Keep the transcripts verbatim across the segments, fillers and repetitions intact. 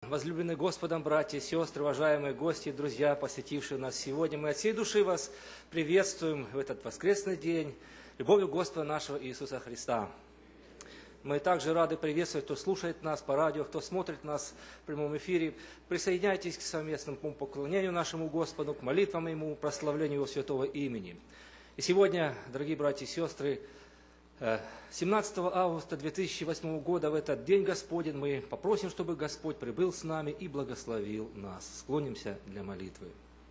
Возлюбленные Господом братья и сестры, уважаемые гости и друзья, посетившие нас сегодня, мы от всей души вас приветствуем в этот воскресный день любовью Господа нашего Иисуса Христа. Мы также рады приветствовать, кто слушает нас по радио, кто смотрит нас в прямом эфире. Присоединяйтесь к совместному поклонению нашему Господу, к молитвам Ему, прославлению Его святого имени. И сегодня, дорогие братья и сестры, семнадцатого августа две тысячи восьмого года, в этот день Господень, мы попросим, чтобы Господь прибыл с нами и благословил нас. Склонимся для молитвы.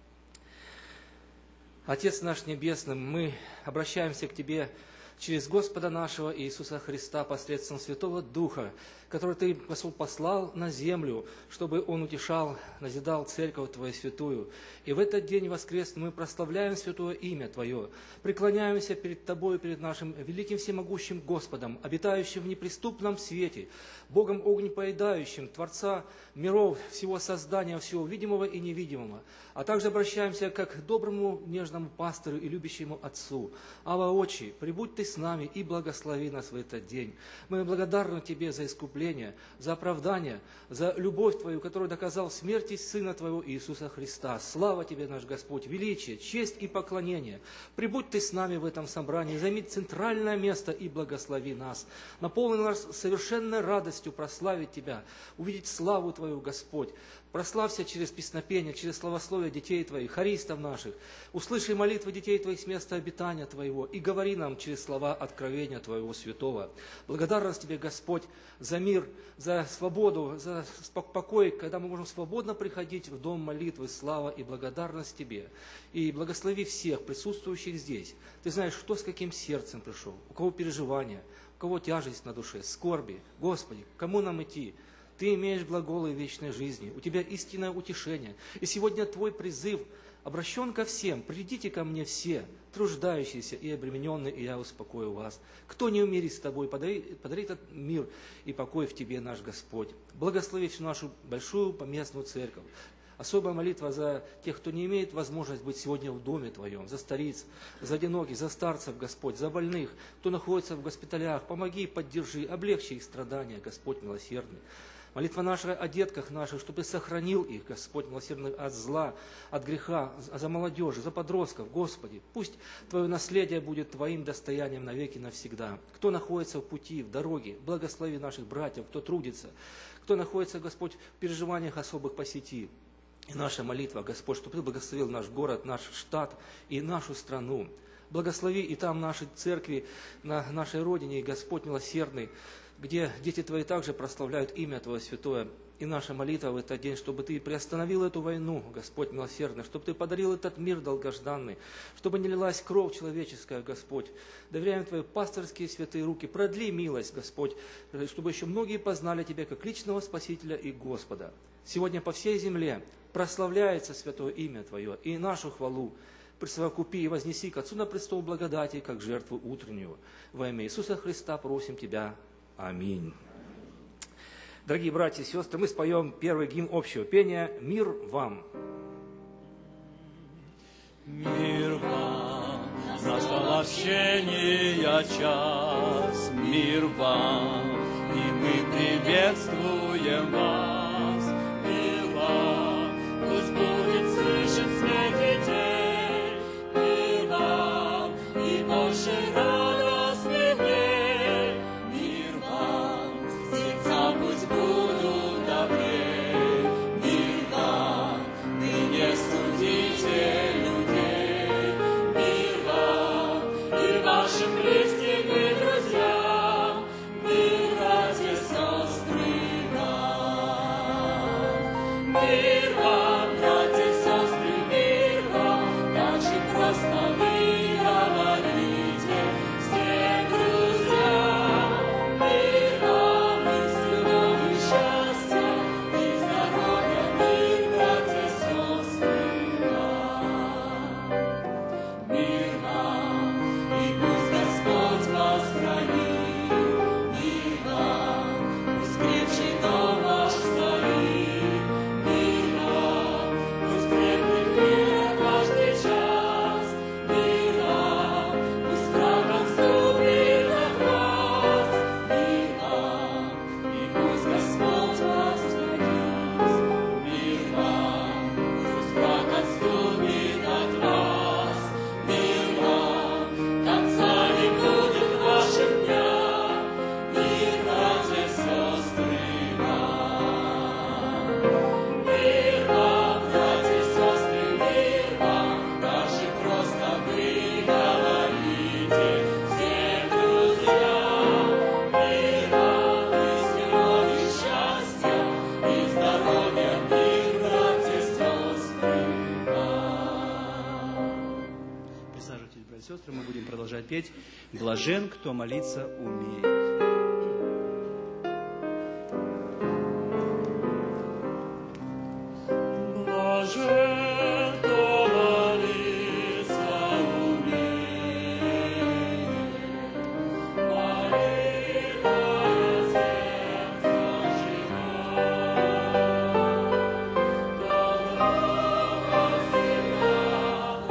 Отец наш Небесный, мы обращаемся к Тебе через Господа нашего Иисуса Христа посредством Святого Духа, который Ты, Господь, послал на землю, чтобы Он утешал, назидал Церковь Твою святую. И в этот день воскресный мы прославляем святое имя Твое, преклоняемся перед Тобою, перед нашим великим всемогущим Господом, обитающим в неприступном свете, Богом огнепоедающим, Творца миров, всего создания, всего видимого и невидимого. А также обращаемся как к доброму, нежному пастырю и любящему Отцу. Ава, Отче, прибудь Ты с нами и благослови нас в этот день. Мы благодарны Тебе за искупление, за оправдание, за любовь Твою, которую доказал в смерти Сына Твоего Иисуса Христа. Слава Тебе, наш Господь, величие, честь и поклонение. Прибудь Ты с нами в этом собрании, займи центральное место и благослови нас. Наполни нас совершенной радостью прославить Тебя, увидеть славу Твою, Господь. Прославься через песнопение, через славословие детей Твоих, хористов наших. Услыши молитвы детей Твоих с места обитания Твоего и говори нам через слова откровения Твоего святого. Благодарность Тебе, Господь, за мир, за свободу, за покой, когда мы можем свободно приходить в дом молитвы. Слава и благодарность Тебе. И благослови всех присутствующих здесь. Ты знаешь, кто с каким сердцем пришел, у кого переживания, у кого тяжесть на душе, скорби. Господи, к кому нам идти? Ты имеешь глаголы вечной жизни, у Тебя истинное утешение. И сегодня Твой призыв обращен ко всем. Придите ко мне все, труждающиеся и обремененные, и я успокою вас. Кто не умерит с Тобой, подари, подари этот мир и покой в Тебе, наш Господь. Благослови всю нашу большую поместную церковь. Особая молитва за тех, кто не имеет возможности быть сегодня в доме Твоем, за стариц, за одиноких, за старцев, Господь, за больных, кто находится в госпиталях. Помоги, поддержи, облегчи их страдания, Господь милосердный. Молитва наша о детках наших, чтобы Ты сохранил их, Господь милосердный, от зла, от греха, за молодежь, за подростков, Господи. Пусть Твое наследие будет Твоим достоянием навеки навсегда. Кто находится в пути, в дороге, благослови наших братьев, кто трудится, кто находится, Господь, в переживаниях особых по сети. И наша молитва, Господь, чтобы Ты благословил наш город, наш штат и нашу страну. Благослови и там наши церкви, на нашей родине, Господь милосердный, где дети Твои также прославляют имя Твое святое. И наша молитва в этот день, чтобы Ты приостановил эту войну, Господь милосердный, чтобы Ты подарил этот мир долгожданный, чтобы не лилась кровь человеческая, Господь. Доверяем Твои пасторские святые руки, продли милость, Господь, чтобы еще многие познали Тебя как личного Спасителя и Господа. Сегодня по всей земле прославляется святое имя Твое, и нашу хвалу присовокупи и вознеси к Отцу на престол благодати, как жертву утреннюю. Во имя Иисуса Христа просим Тебя. Аминь. Дорогие братья и сестры, мы споем первый гимн общего пения «Мир вам». Мир вам, настал общения час, мир вам, и мы приветствуем вас. Мир вам, пусть будет слышен смех детей, мир вам, и больше радостных дней. Мир вам, сердца пусть будут добрей, мир вам, вы не судите людей. Мир вам и вашим близким и друзьям, мир, братья, сестры нам. сестры, мы будем продолжать петь «Блажен, кто молиться умеет».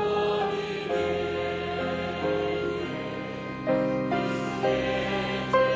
Thank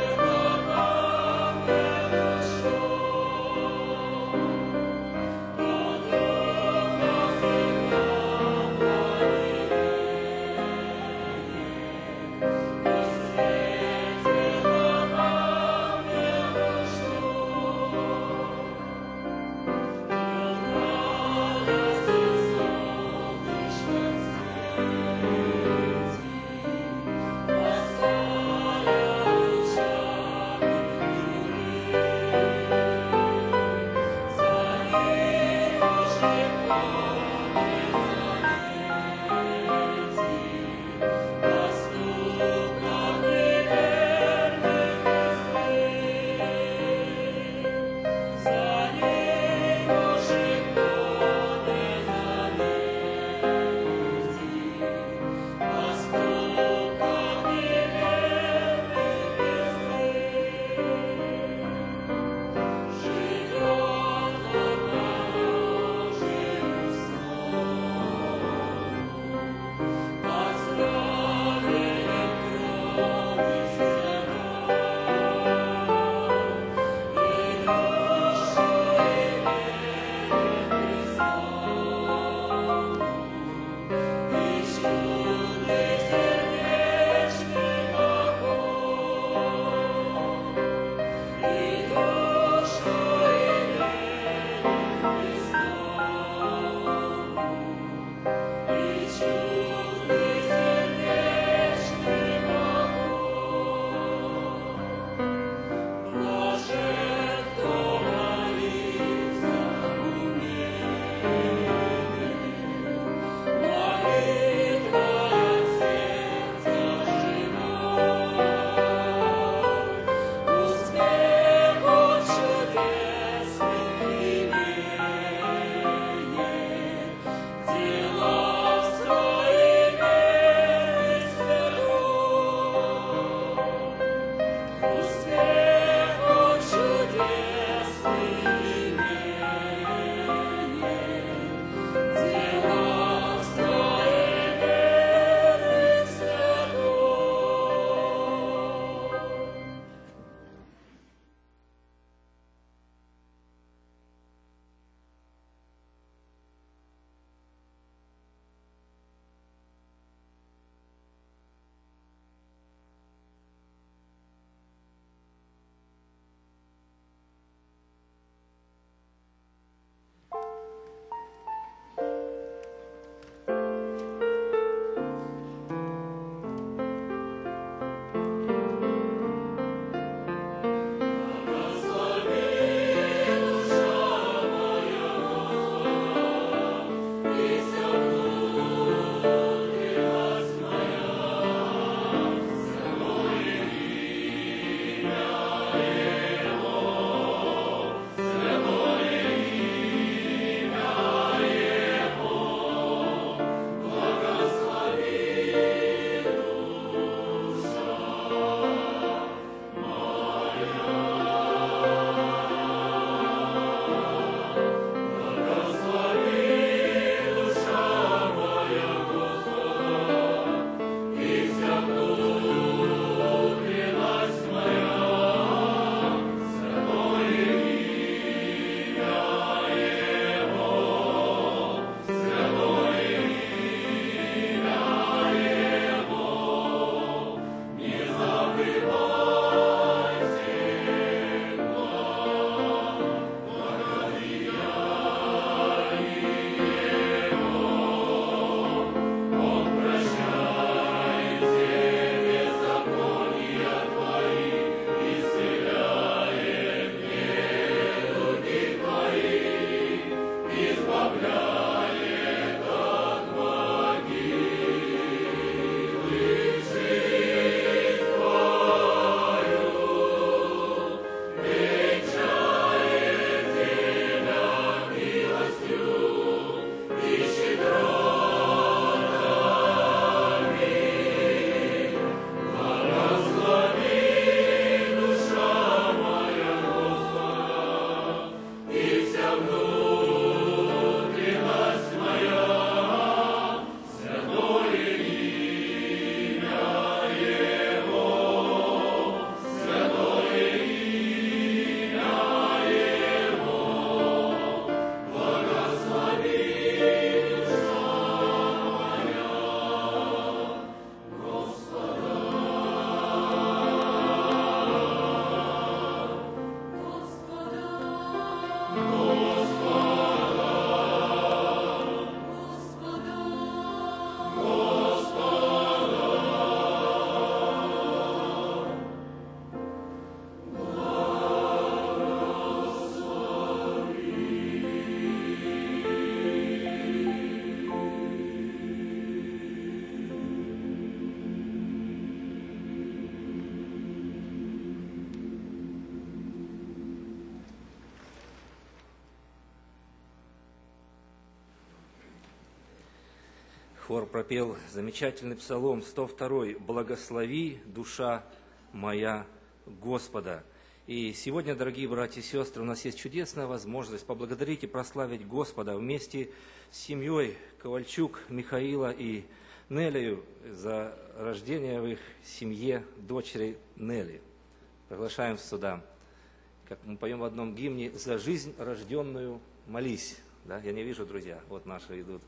Хор пропел замечательный псалом сто второй «Благослови, душа моя, Господа». И сегодня, дорогие братья и сестры, у нас есть чудесная возможность поблагодарить и прославить Господа вместе с семьей Ковальчук, Михаила и Неллию за рождение в их семье дочери Нелли. Приглашаем сюда, как мы поем в одном гимне, «За жизнь рожденную молись». Да? Я не вижу, друзья, вот наши идут.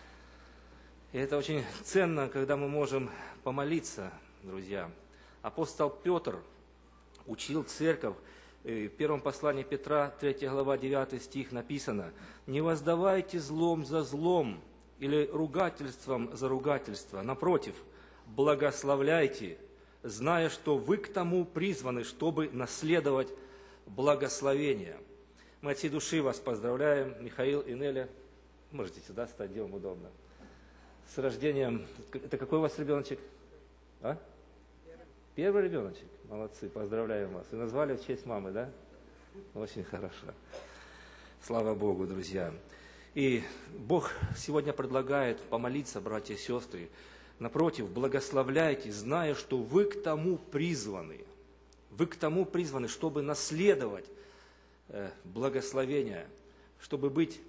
И это очень ценно, когда мы можем помолиться, друзья. Апостол Петр учил церковь, в первом послании Петра, третья глава, девятый стих написано: «Не воздавайте злом за злом или ругательством за ругательство. Напротив, благословляйте, зная, что вы к тому призваны, чтобы наследовать благословение». Мы от всей души вас поздравляем, Михаил и Неля. Можете сюда стать, где вам удобно. С рождением. Это какой у вас ребеночек? А? Первый ребеночек. Молодцы, поздравляем вас. И назвали в честь мамы, да? Очень хорошо. Слава Богу, друзья. И Бог сегодня предлагает помолиться, братья и сестры. Напротив, благословляйте, зная, что вы к тому призваны. Вы к тому призваны, чтобы наследовать э, благословение, чтобы быть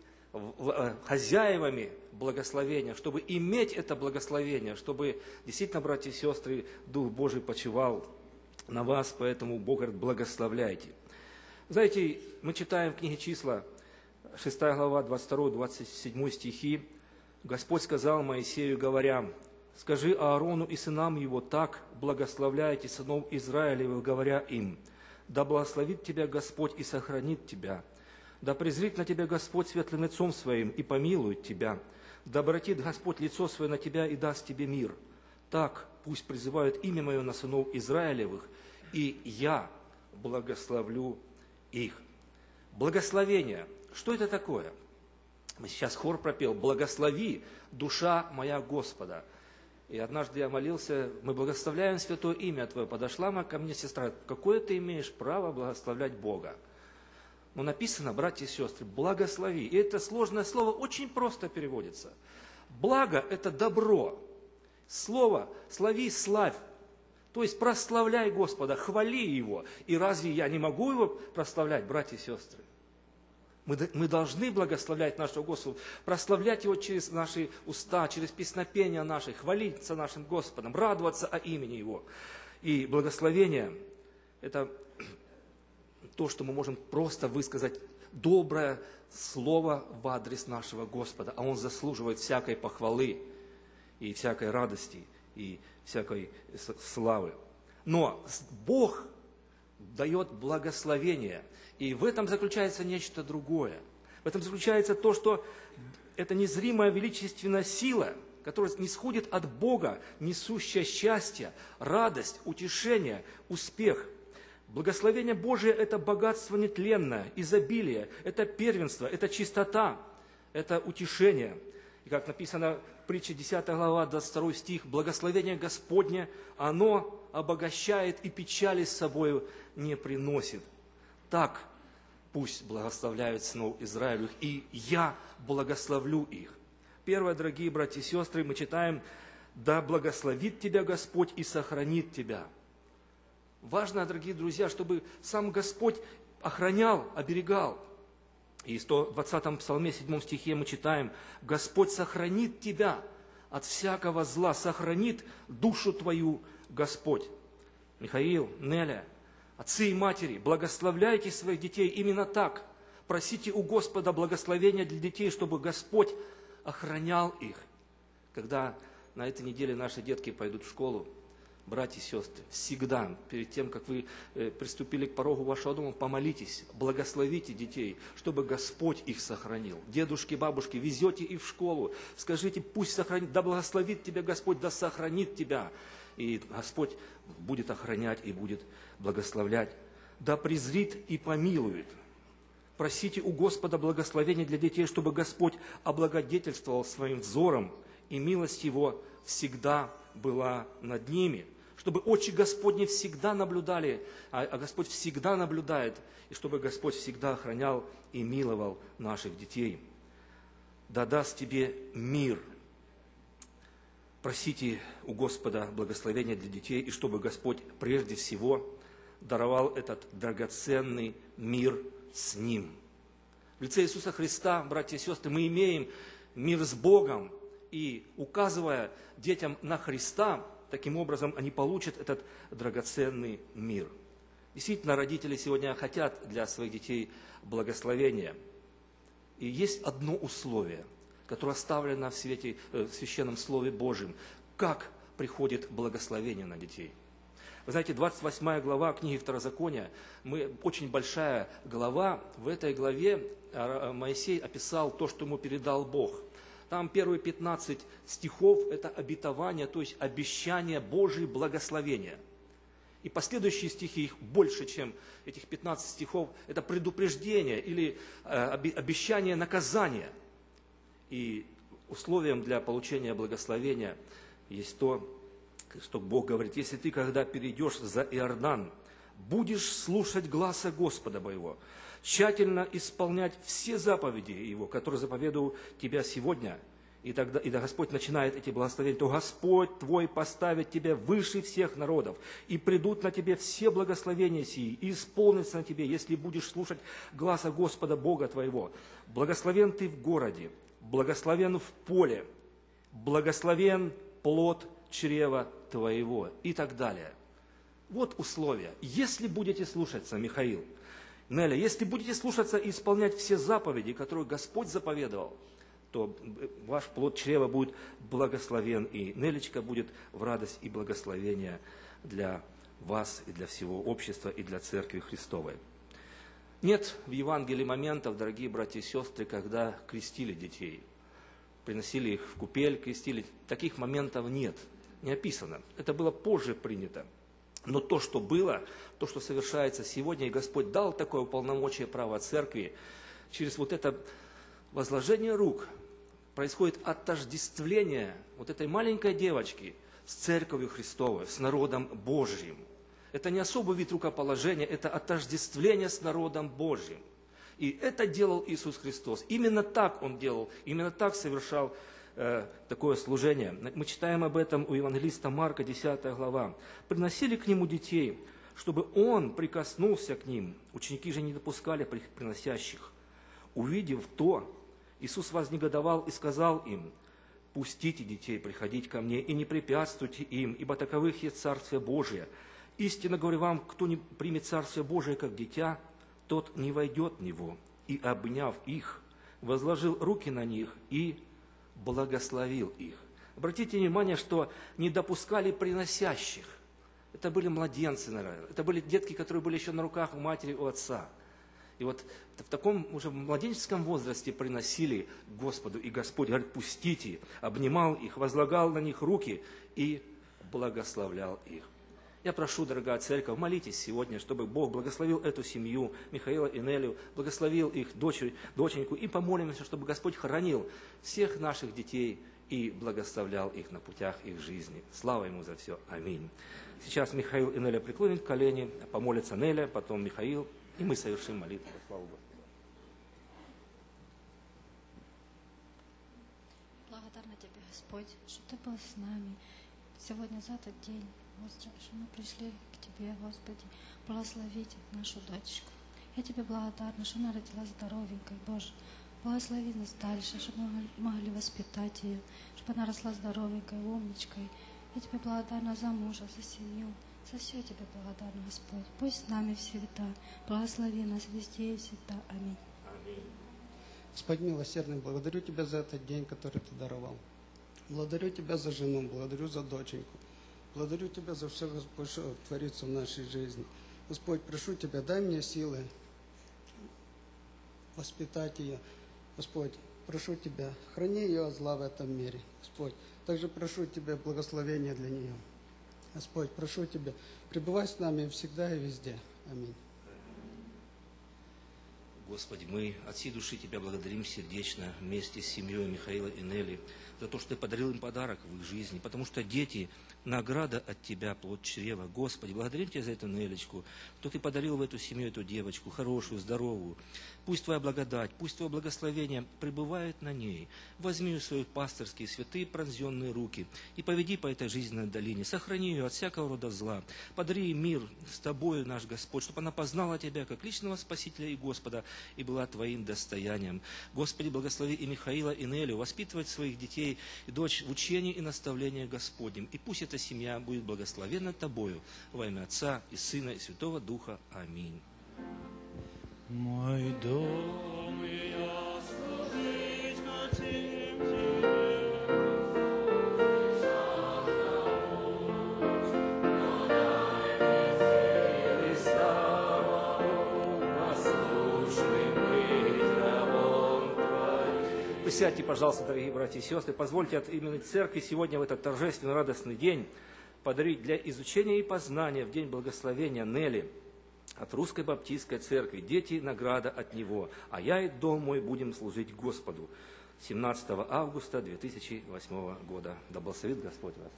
хозяевами благословения, чтобы иметь это благословение, чтобы действительно, братья и сестры, Дух Божий почивал на вас, поэтому Бог говорит, благословляйте. Знаете, мы читаем в книге Числа, шестая глава, двадцать второй двадцать седьмой стихи. Господь сказал Моисею, говоря: «Скажи Аарону и сынам его так, благословляйте сынов Израилевых, говоря им: да благословит тебя Господь и сохранит тебя. Да презрит на тебя Господь светлым лицом своим и помилует тебя. Да обратит Господь лицо свое на тебя и даст тебе мир. Так пусть призывают имя мое на сынов Израилевых, и я благословлю их». Благословение. Что это такое? Мы сейчас хор пропел: «Благослови, душа моя Господа». И однажды я молился: мы благословляем святое имя Твое. Подошла ко мне сестра: какое ты имеешь право благословлять Бога? Но написано, братья и сестры, благослови. И это сложное слово очень просто переводится. Благо – это добро. Слово «слави», «славь». То есть прославляй Господа, хвали Его. И разве я не могу Его прославлять, братья и сестры? Мы, мы должны благословлять нашего Господа, прославлять Его через наши уста, через песнопения наши, хвалиться нашим Господом, радоваться о имени Его. И благословение – это то, что мы можем просто высказать доброе слово в адрес нашего Господа, а Он заслуживает всякой похвалы и всякой радости и всякой славы. Но Бог дает благословение, и в этом заключается нечто другое. В этом заключается то, что это незримая величественная сила, которая нисходит от Бога, несущая счастье, радость, утешение, успех. Благословение Божие – это богатство нетленное, изобилие, это первенство, это чистота, это утешение. И как написано в притче десятая глава, двадцать второй стих: «Благословение Господне, оно обогащает и печали с собою не приносит». Так пусть благословляют сынов Израилевых, и я благословлю их. Первое, дорогие братья и сестры, мы читаем: «Да благословит тебя Господь и сохранит тебя». Важно, дорогие друзья, чтобы сам Господь охранял, оберегал. И в сто двадцатом псалме, седьмом стихе мы читаем: «Господь сохранит тебя от всякого зла, сохранит душу твою Господь». Михаил, Неля, отцы и матери, благословляйте своих детей именно так. Просите у Господа благословения для детей, чтобы Господь охранял их. Когда на этой неделе наши детки пойдут в школу, братья и сестры, всегда, перед тем, как вы приступили к порогу вашего дома, помолитесь, благословите детей, чтобы Господь их сохранил. Дедушки, бабушки, везете их в школу, скажите: пусть сохранит, да благословит тебя Господь, да сохранит тебя. И Господь будет охранять и будет благословлять. Да презрит и помилует. Просите у Господа благословения для детей, чтобы Господь облагодетельствовал своим взором, и милость Его всегда была над ними. Чтобы очи Господни всегда наблюдали, а Господь всегда наблюдает, и чтобы Господь всегда охранял и миловал наших детей. Да даст тебе мир. Просите у Господа благословения для детей, и чтобы Господь прежде всего даровал этот драгоценный мир с Ним. В лице Иисуса Христа, братья и сестры, мы имеем мир с Богом, и указывая детям на Христа, таким образом они получат этот драгоценный мир. Действительно, родители сегодня хотят для своих детей благословения. И есть одно условие, которое оставлено в, свете, в Священном Слове Божьем. Как приходит благословение на детей? Вы знаете, двадцать восьмая глава книги Второзакония, мы, очень большая глава, в этой главе Моисей описал то, что ему передал Бог. Там первые пятнадцать стихов – это обетование, то есть обещание Божьей благословения. И последующие стихи, их больше, чем этих пятнадцать стихов, это предупреждение или обещание наказания. И условием для получения благословения есть то, что Бог говорит: если ты, когда перейдешь за Иордан, будешь слушать гласа Господа моего, тщательно исполнять все заповеди Его, которые заповедую тебя сегодня, и тогда, и да Господь начинает эти благословения, то Господь твой поставит тебя выше всех народов, и придут на тебе все благословения сии, и исполнятся на тебе, если будешь слушать гласа Господа Бога твоего. Благословен ты в городе, благословен в поле, благословен плод чрева твоего, и так далее. Вот условия. Если будете слушаться, Михаил, Неля, если будете слушаться и исполнять все заповеди, которые Господь заповедовал, то ваш плод чрева будет благословен, и Нелечка будет в радость и благословение для вас и для всего общества, и для Церкви Христовой. Нет в Евангелии моментов, дорогие братья и сестры, когда крестили детей, приносили их в купель, крестили. Таких моментов нет, не описано. Это было позже принято. Но то, что было, то, что совершается сегодня, и Господь дал такое уполномочие права Церкви, через вот это возложение рук происходит отождествление вот этой маленькой девочки с Церковью Христовой, с народом Божьим. Это не особый вид рукоположения, это отождествление с народом Божьим. И это делал Иисус Христос. Именно так Он делал, именно так совершал э, такое служение. Мы читаем об этом у евангелиста Марка, десятая глава. «Приносили к Нему детей, чтобы Он прикоснулся к ним. Ученики же не допускали приносящих. Увидев то, Иисус вознегодовал и сказал им: пустите детей приходить ко мне и не препятствуйте им, ибо таковых есть Царствие Божие. Истинно говорю вам, кто не примет Царствие Божие как дитя, тот не войдет в него. И, обняв их, возложил руки на них и благословил их». Обратите внимание, что не допускали приносящих. Это были младенцы, наверное. Это были детки, которые были еще на руках у матери, у отца. И вот в таком уже младенческом возрасте приносили к Господу. И Господь говорит: пустите, обнимал их, возлагал на них руки и благословлял их. Я прошу, дорогая церковь, молитесь сегодня, чтобы Бог благословил эту семью, Михаила и Нелю, благословил их дочь, доченьку, и помолимся, чтобы Господь хранил всех наших детей и благословлял их на путях их жизни. Слава Ему за все. Аминь. Сейчас Михаил и Неля преклонят колени, помолятся Неля, потом Михаил, и мы совершим молитву. Слава Богу. Благодарна Тебе, Господь, что Ты был с нами сегодня за этот день. Господи, что мы пришли к Тебе, Господи, благословить нашу дочку. Я Тебе благодарна, что она родилась здоровенькой, Боже. Благослови нас дальше, чтобы мы могли воспитать ее, чтобы она росла здоровенькой, умничкой. Я Тебе благодарна за мужа, за семью, за все я Тебе благодарна, Господь. Пусть с нами всегда. Благослови нас везде и всегда. Аминь. Аминь. Господь милосердный, благодарю Тебя за этот день, который Ты даровал. Благодарю Тебя за жену, благодарю за доченьку. Благодарю Тебя за все, Господь, что творится в нашей жизни. Господь, прошу Тебя, дай мне силы воспитать ее. Господь, прошу Тебя, храни ее от зла в этом мире. Господь, также прошу Тебя благословения для нее. Господь, прошу Тебя, пребывай с нами всегда и везде. Аминь. Господи, мы от всей души Тебя благодарим сердечно вместе с семьей Михаила и Нели за то, что Ты подарил им подарок в их жизни, потому что дети награда от Тебя, плод чрева. Господи, благодарим Тебя за эту Нелечку, что Ты подарил в эту семью эту девочку, хорошую, здоровую. Пусть Твоя благодать, пусть Твое благословение пребывает на ней. Возьми ее в свои пастырские, святые, пронзенные руки и поведи по этой жизненной долине. Сохрани ее от всякого рода зла. Подари ей мир с Тобою, наш Господь, чтобы она познала Тебя как личного Спасителя и Господа и была Твоим достоянием. Господи, благослови и Михаила, и Нелю, воспитывать своих детей и дочь в учении и наставлении Господнем. И пусть эта семья будет благословенна Тобою во имя Отца и Сына и Святого Духа. Аминь. Мой дом, и я служить хотим Тебе. Присядьте, пожалуйста, дорогие братья и сестры. Позвольте от имени Церкви сегодня в этот торжественный, радостный день подарить для изучения и познания в день благословения Нели от Русской Баптистской Церкви «Дети, награда от Него, а я и дом мой будем служить Господу» семнадцатого августа две тысячи восьмого года. Да благословит Господь вас.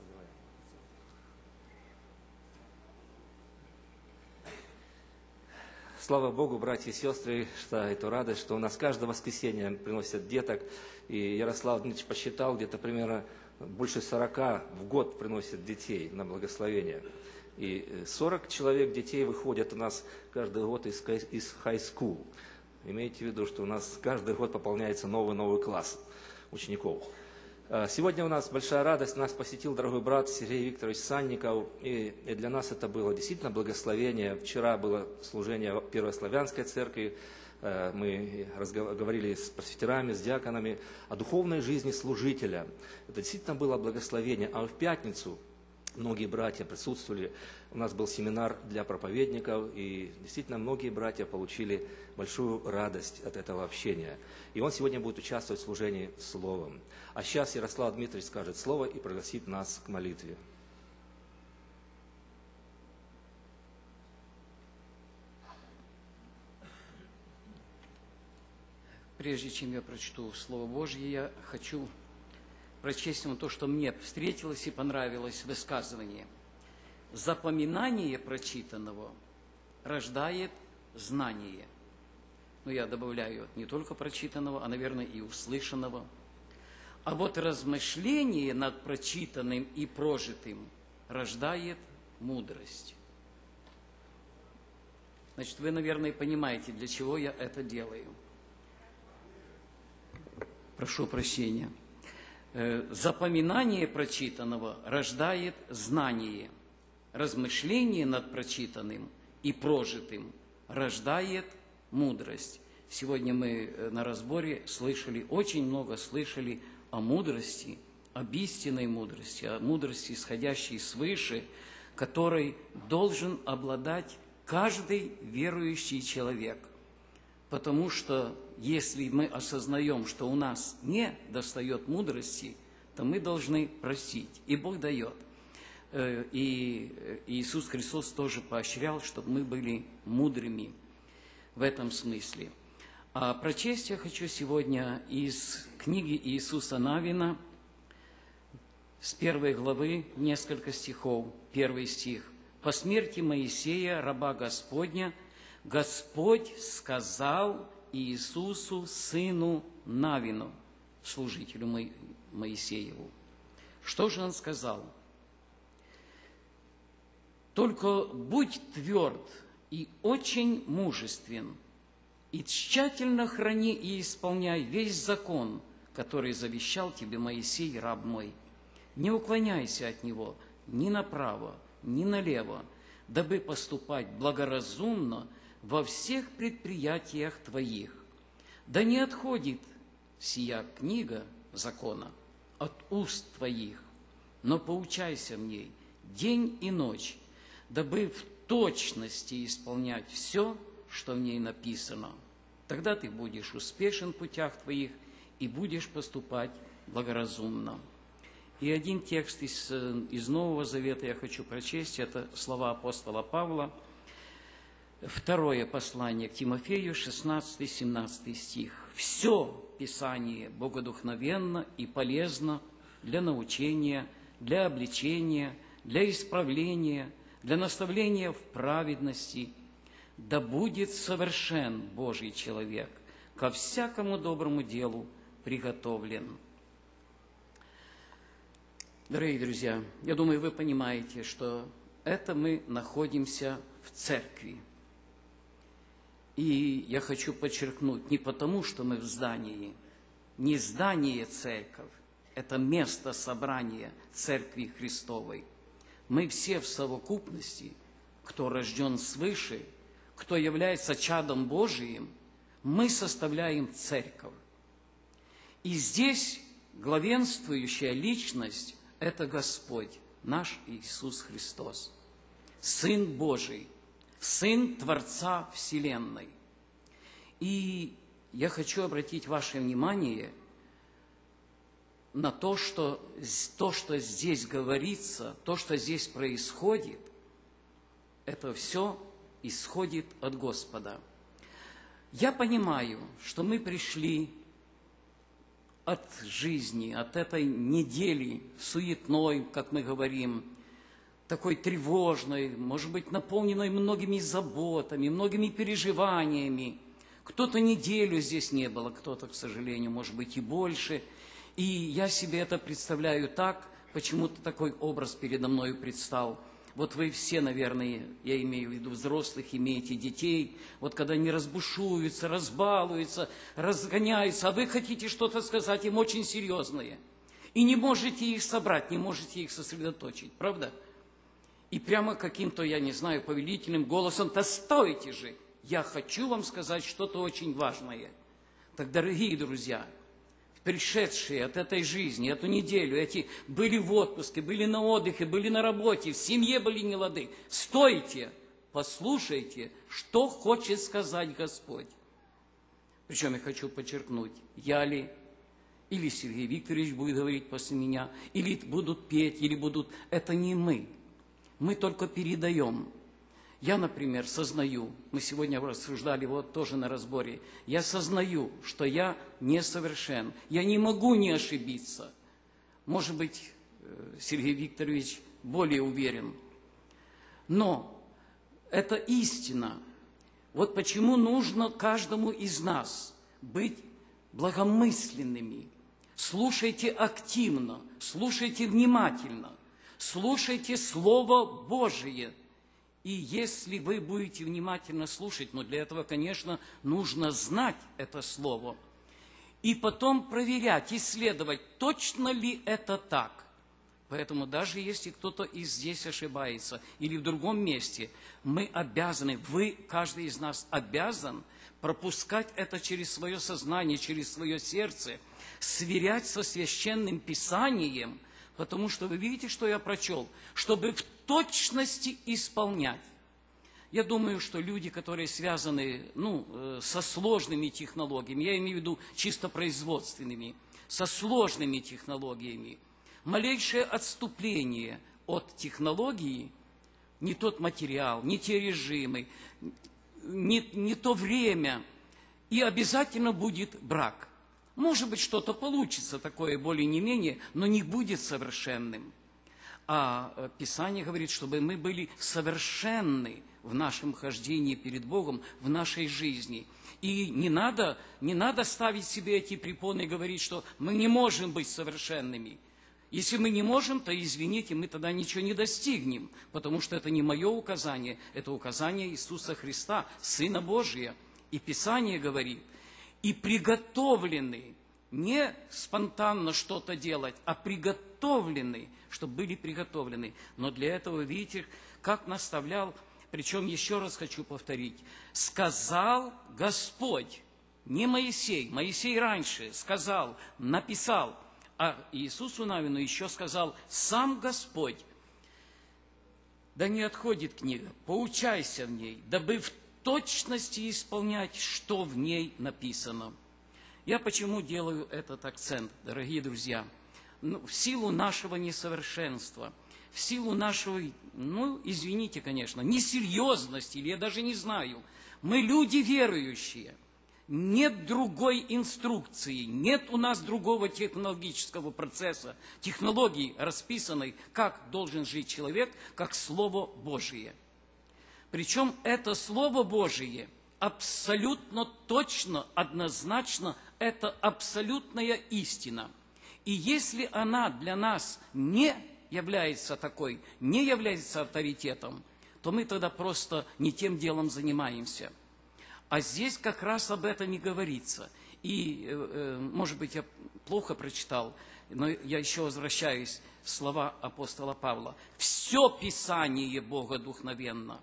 Слава Богу, братья и сестры, что эту радость, что у нас каждое воскресенье приносят деток. И Ярослав Дмитриевич посчитал, где-то примерно больше сорока в год приносят детей на благословение. И сорок человек детей выходят у нас каждый год из, из high school. Имейте в виду, что у нас каждый год пополняется новый-новый класс учеников. Сегодня у нас большая радость, нас посетил дорогой брат Сергей Викторович Санников, и для нас это было действительно благословение. Вчера было служение в Первой Славянской Церкви, мы говорили с пресвитерами, с диаконами о духовной жизни служителя. Это действительно было благословение. А в пятницу многие братья присутствовали, у нас был семинар для проповедников, и действительно многие братья получили большую радость от этого общения. И он сегодня будет участвовать в служении словом. А сейчас Ярослав Дмитриевич скажет слово и пригласит нас к молитве. Прежде чем я прочту Слово Божье, я хочу прочесть вам то, что мне встретилось и понравилось в высказывании. Запоминание прочитанного рождает знание. Но я добавляю не только прочитанного, а, наверное, и услышанного. А вот размышление над прочитанным и прожитым рождает мудрость. Значит, вы, наверное, понимаете, для чего я это делаю. Прошу прощения. Запоминание прочитанного рождает знание. Размышление над прочитанным и прожитым рождает мудрость. Сегодня мы на разборе слышали, очень много слышали о мудрости, об истинной мудрости, о мудрости, исходящей свыше, которой должен обладать каждый верующий человек. Потому что если мы осознаем, что у нас не достает мудрости, то мы должны просить, и Бог дает. И Иисус Христос тоже поощрял, чтобы мы были мудрыми в этом смысле. А прочесть я хочу сегодня из книги Иисуса Навина, с первой главы, несколько стихов. Первый стих. «По смерти Моисея, раба Господня, Господь сказал Иисусу, сыну Навину, служителю Моисееву». Что же он сказал? «Только будь тверд и очень мужествен, и тщательно храни и исполняй весь закон, который завещал тебе Моисей, раб мой. Не уклоняйся от него ни направо, ни налево, дабы поступать благоразумно во всех предприятиях твоих. Да не отходит сия книга закона от уст твоих, но поучайся в ней день и ночь, дабы в точности исполнять все, что в ней написано. Тогда ты будешь успешен в путях твоих и будешь поступать благоразумно». И один текст из, из Нового Завета я хочу прочесть, это слова апостола Павла, второе послание к Тимофею, шестнадцатый-семнадцатый стих. «Все Писание богодухновенно и полезно для научения, для обличения, для исправления, для наставления в праведности. Да будет совершен Божий человек, ко всякому доброму делу приготовлен». Дорогие друзья, я думаю, вы понимаете, что это мы находимся в церкви. И я хочу подчеркнуть, не потому, что мы в здании, не здание церковь, это место собрания Церкви Христовой. Мы все в совокупности, кто рожден свыше, кто является чадом Божиим, мы составляем церковь. И здесь главенствующая личность – это Господь, наш Иисус Христос, Сын Божий, Сын Творца Вселенной. И я хочу обратить ваше внимание на то, что то, что здесь говорится, то, что здесь происходит, это все исходит от Господа. Я понимаю, что мы пришли от жизни, от этой недели суетной, как мы говорим, такой тревожной, может быть, наполненной многими заботами, многими переживаниями. Кто-то неделю здесь не было, кто-то, к сожалению, может быть, и больше. И я себе это представляю так, почему-то такой образ передо мною предстал. Вот вы все, наверное, я имею в виду взрослых, имеете детей, вот когда они разбушуются, разбалуются, разгоняются, а вы хотите что-то сказать им очень серьезное, и не можете их собрать, не можете их сосредоточить, правда? И прямо каким-то, я не знаю, повелительным голосом: «Да стойте же, я хочу вам сказать что-то очень важное». Так, дорогие друзья, пришедшие от этой жизни, эту неделю, эти были в отпуске, были на отдыхе, были на работе, в семье были нелады. Стойте, послушайте, что хочет сказать Господь. Причем я хочу подчеркнуть, я ли, или Сергей Викторович будет говорить после меня, или будут петь, или будут... Это не мы. Мы только передаем. Я, например, сознаю, мы сегодня рассуждали вот тоже на разборе, я сознаю, что я несовершен, я не могу не ошибиться. Может быть, Сергей Викторович более уверен. Но это истина. Вот почему нужно каждому из нас быть благомысленными. Слушайте активно, слушайте внимательно, слушайте Слово Божие. И если вы будете внимательно слушать, но для этого, конечно, нужно знать это слово, и потом проверять, исследовать, точно ли это так. Поэтому даже если кто-то и здесь ошибается, или в другом месте, мы обязаны, вы, каждый из нас обязан пропускать это через свое сознание, через свое сердце, сверять со Священным Писанием, потому что вы видите, что я прочел, чтобы в точности исполнять. Я думаю, что люди, которые связаны ну, со сложными технологиями, я имею в виду чисто производственными, со сложными технологиями, малейшее отступление от технологии, не тот материал, не те режимы, не, не то время, и обязательно будет брак. Может быть, что-то получится такое более не менее, но не будет совершенным. А Писание говорит, чтобы мы были совершенны в нашем хождении перед Богом, в нашей жизни. И не надо, не надо ставить себе эти препоны и говорить, что мы не можем быть совершенными. Если мы не можем, то, извините, мы тогда ничего не достигнем, потому что это не мое указание, это указание Иисуса Христа, Сына Божия. И Писание говорит: и приготовлены, не спонтанно что-то делать, а приготовлены, чтобы были приготовлены. Но для этого, видите, как наставлял, причем еще раз хочу повторить, сказал Господь, не Моисей, Моисей раньше сказал, написал, а Иисусу Навину еще сказал сам Господь: да не отходит книга, поучайся в ней, дабы в точности исполнять, что в ней написано. Я почему делаю этот акцент, дорогие друзья? Ну, в силу нашего несовершенства, в силу нашего, ну, извините, конечно, несерьезности, или я даже не знаю, мы люди верующие, нет другой инструкции, нет у нас другого технологического процесса, технологии расписанной, как должен жить человек, как Слово Божие. Причем это Слово Божие абсолютно точно, однозначно, это абсолютная истина. И если она для нас не является такой, не является авторитетом, то мы тогда просто не тем делом занимаемся. А здесь как раз об этом и говорится. И, может быть, я плохо прочитал, но я еще возвращаюсь в слова апостола Павла. «Все Писание богодухновенно».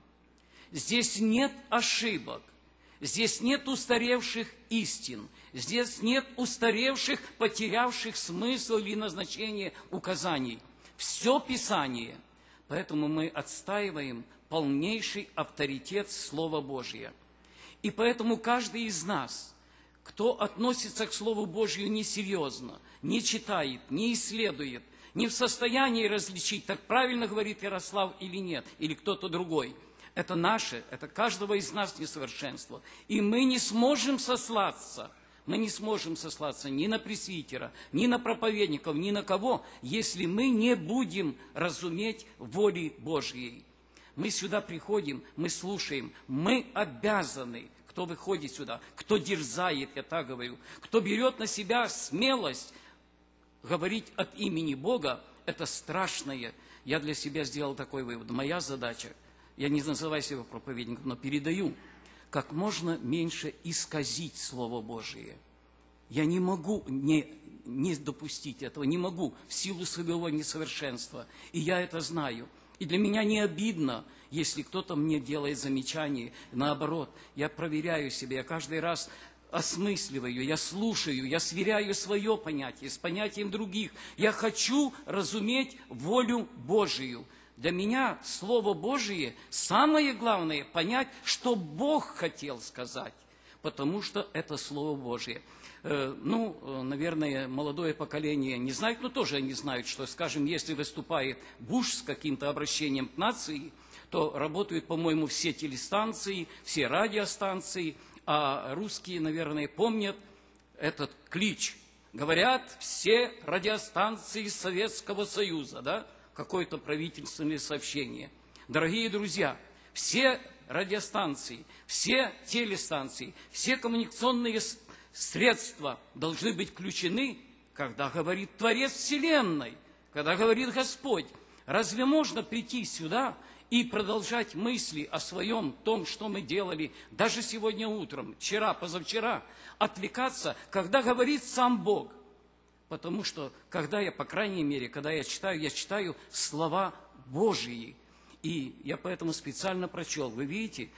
Здесь нет ошибок, здесь нет устаревших истин, здесь нет устаревших, потерявших смысл или назначение указаний. Все Писание. Поэтому мы отстаиваем полнейший авторитет Слова Божия. И поэтому каждый из нас, кто относится к Слову Божию несерьезно, не читает, не исследует, не в состоянии различить, так правильно говорит Ярослав или нет, или кто-то другой, это наше, это каждого из нас несовершенство. И мы не сможем сослаться, мы не сможем сослаться ни на пресвитера, ни на проповедников, ни на кого, если мы не будем разуметь воли Божьей. Мы сюда приходим, мы слушаем, мы обязаны, кто выходит сюда, кто дерзает, я так говорю, кто берет на себя смелость говорить от имени Бога, это страшное. Я для себя сделал такой вывод. Моя задача, я не называю себя проповедником, но передаю, как можно меньше исказить Слово Божие. Я не могу не, не допустить этого, не могу в силу своего несовершенства. И я это знаю. И для меня не обидно, если кто-то мне делает замечание. Наоборот, я проверяю себя, я каждый раз осмысливаю, я слушаю, я сверяю свое понятие с понятием других. Я хочу разуметь волю Божию. Для меня Слово Божие самое главное понять, что Бог хотел сказать, потому что это Слово Божие. Ну, наверное, молодое поколение не знает, но тоже они знают, что, скажем, если выступает Буш с каким-то обращением к нации, то работают, по-моему, все телестанции, все радиостанции, а русские, наверное, помнят этот клич. Говорят, все радиостанции Советского Союза, да, какое-то правительственное сообщение. Дорогие друзья, все радиостанции, все телестанции, все коммуникационные средства должны быть включены, когда говорит Творец Вселенной, когда говорит Господь. Разве можно прийти сюда и продолжать мысли о своем, том, что мы делали, даже сегодня утром, вчера, позавчера, отвлекаться, когда говорит сам Бог? Потому что, когда я, по крайней мере, когда я читаю, я читаю слова Божьи. И я поэтому специально прочел. Вы видите,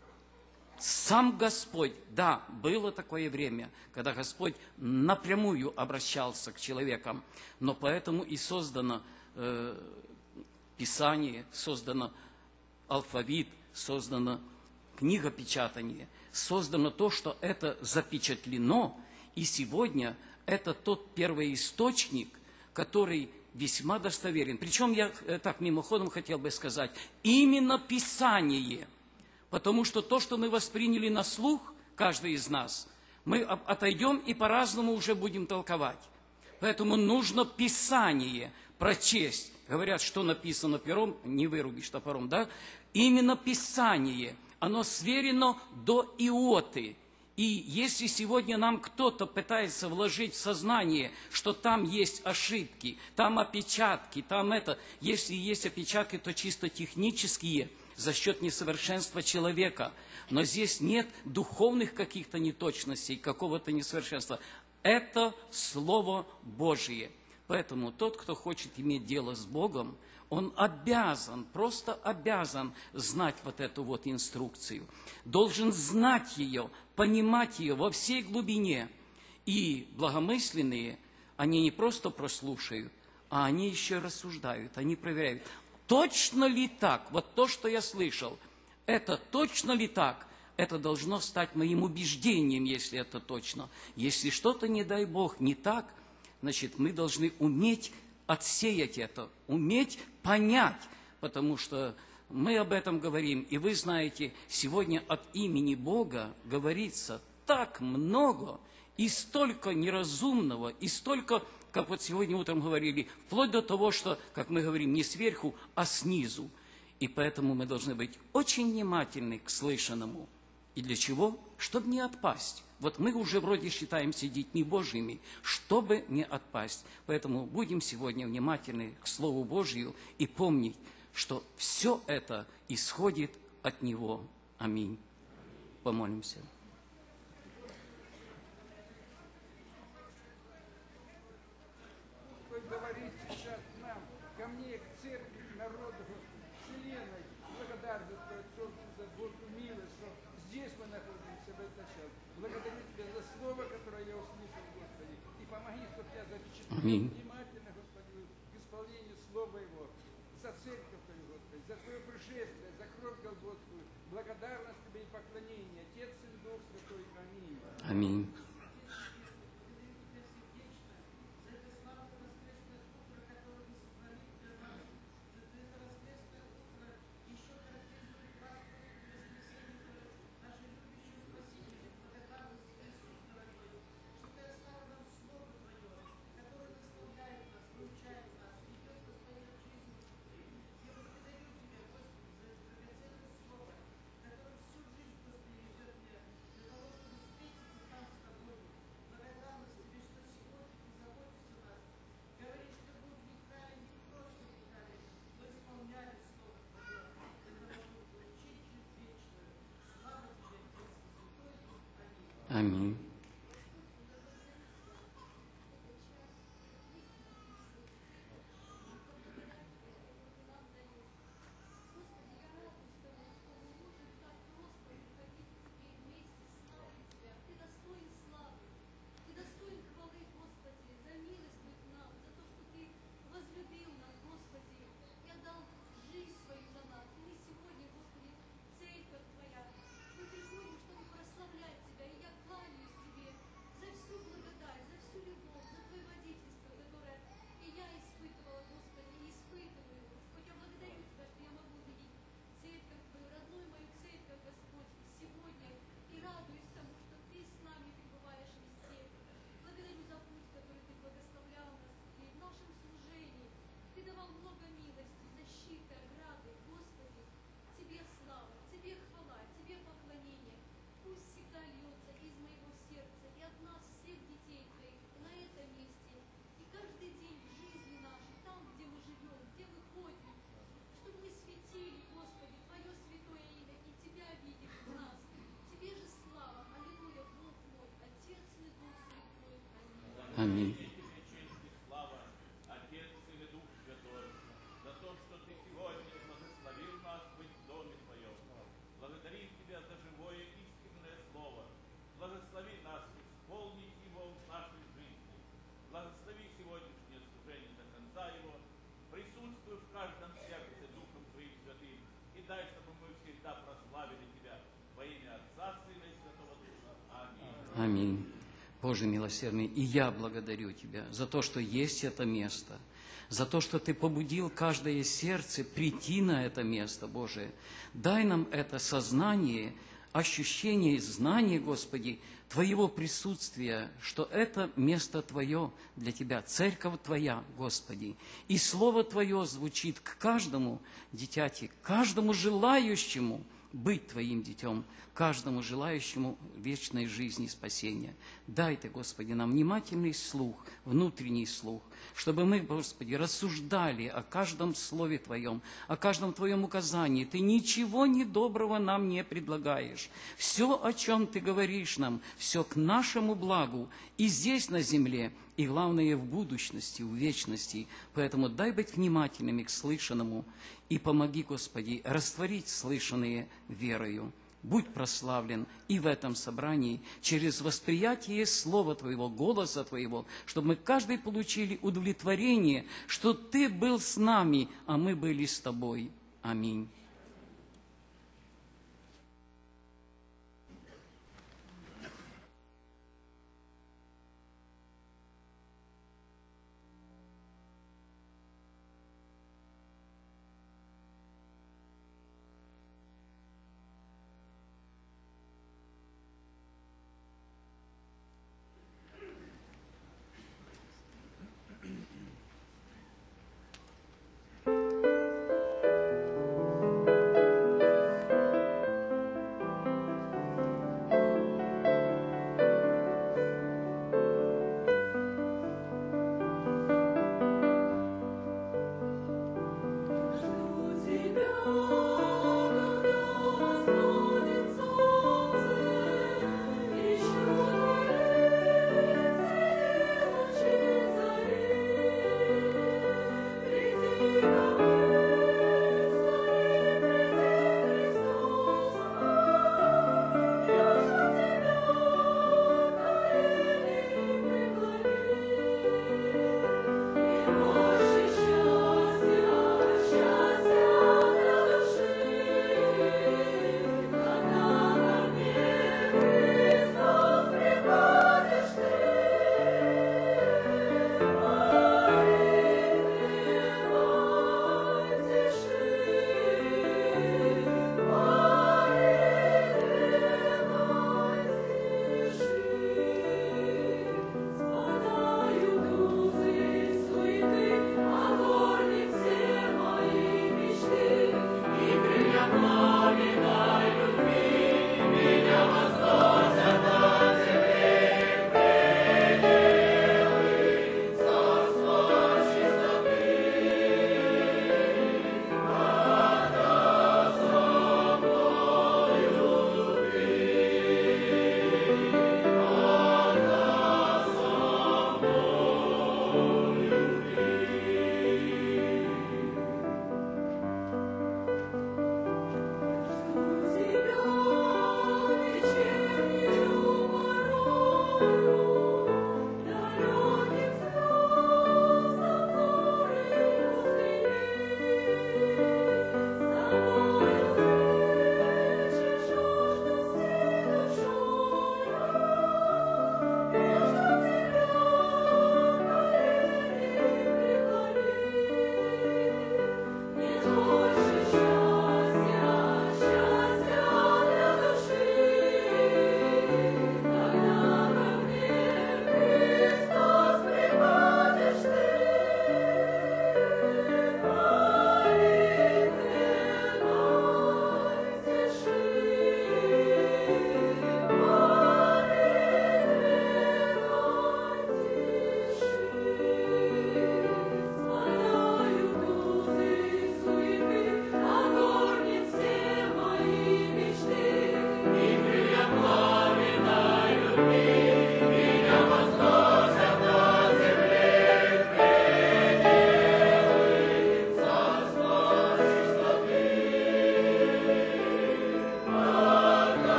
сам Господь, да, было такое время, когда Господь напрямую обращался к человекам, но поэтому и создано э, Писание, создано алфавит, создано книгопечатание, создано то, что это запечатлено, и сегодня это тот первоисточник, который весьма достоверен. Причем я так мимоходом хотел бы сказать, именно Писание. Потому что то, что мы восприняли на слух, каждый из нас, мы отойдем и по-разному уже будем толковать. Поэтому нужно Писание прочесть. Говорят, что написано пером, не вырубишь топором, да? Именно Писание, оно сверено до иоты. И если сегодня нам кто-то пытается вложить в сознание, что там есть ошибки, там опечатки, там это, если есть опечатки, то чисто технические, за счет несовершенства человека. Но здесь нет духовных каких-то неточностей, какого-то несовершенства. Это Слово Божие. Поэтому тот, кто хочет иметь дело с Богом, он обязан, просто обязан знать вот эту вот инструкцию. Должен знать ее, понимать ее во всей глубине. И благомысленные, они не просто прослушают, а они еще рассуждают, они проверяют. Точно ли так? Вот то, что я слышал, это точно ли так? Это должно стать моим убеждением, если это точно. Если что-то, не дай Бог, не так, значит, мы должны уметь отсеять это, уметь понять, потому что мы об этом говорим. И вы знаете, сегодня от имени Бога говорится так много, и столько неразумного, и столько, как вот сегодня утром говорили, вплоть до того, что, как мы говорим, не сверху, а снизу. И поэтому мы должны быть очень внимательны к слышанному. И для чего? Чтобы не отпасть. Вот мы уже вроде считаемся детьми Божьими, чтобы не отпасть. Поэтому будем сегодня внимательны к Слову Божию и помнить, что все это исходит от Него. Аминь. Помолимся. Вы говорите сейчас нам, ко мне, к церкви, к народу, вселенной, благодарны Отцу за Божью милость, что здесь мы находимся в этот час. Благодарю Тебя за слово, которое я услышал, Господи, и помоги, чтобы я запечатлел внимательно, Господи, к исполнению Слова Его, за церковь Твою, Господи, за Твое пришествие, за кровь Голгофскую, благодарность Тебе и поклонение, Отец и Дух Святой. Аминь. Аминь. Аминь. Аминь. Слава, Отец и Дух Святой, за то, что Ты сегодня благословил нас быть в Доме Твоем. Благодарим Тебя за живое истинное Слово. Благослови нас исполнить его в нашей жизни. Благослови сегодняшнее служение до конца его. Присутствуй в каждом сердце Духом Твоим Святым. И дай, чтобы мы всегда прославили Тебя во имя Отца, Сына и Святого Духа. Аминь. Аминь. Боже милосердный, и я благодарю Тебя за то, что есть это место, за то, что Ты побудил каждое сердце прийти на это место, Боже. Дай нам это сознание, ощущение и знание, Господи, Твоего присутствия, что это место Твое для Тебя, церковь Твоя, Господи. И Слово Твое звучит к каждому дитяти, к каждому желающему быть Твоим детем, каждому желающему вечной жизни и спасения. Дай Ты, Господи, нам внимательный слух, внутренний слух, чтобы мы, Господи, рассуждали о каждом слове Твоем, о каждом Твоем указании. Ты ничего недоброго нам не предлагаешь. Все, о чем Ты говоришь нам, все к нашему благу, и здесь на земле, и, главное, в будущности, в вечности. Поэтому дай быть внимательными к слышанному, и помоги, Господи, растворить слышанное верою. Будь прославлен и в этом собрании через восприятие Слова Твоего, голоса Твоего, чтобы мы каждый получили удовлетворение, что Ты был с нами, а мы были с Тобой. Аминь.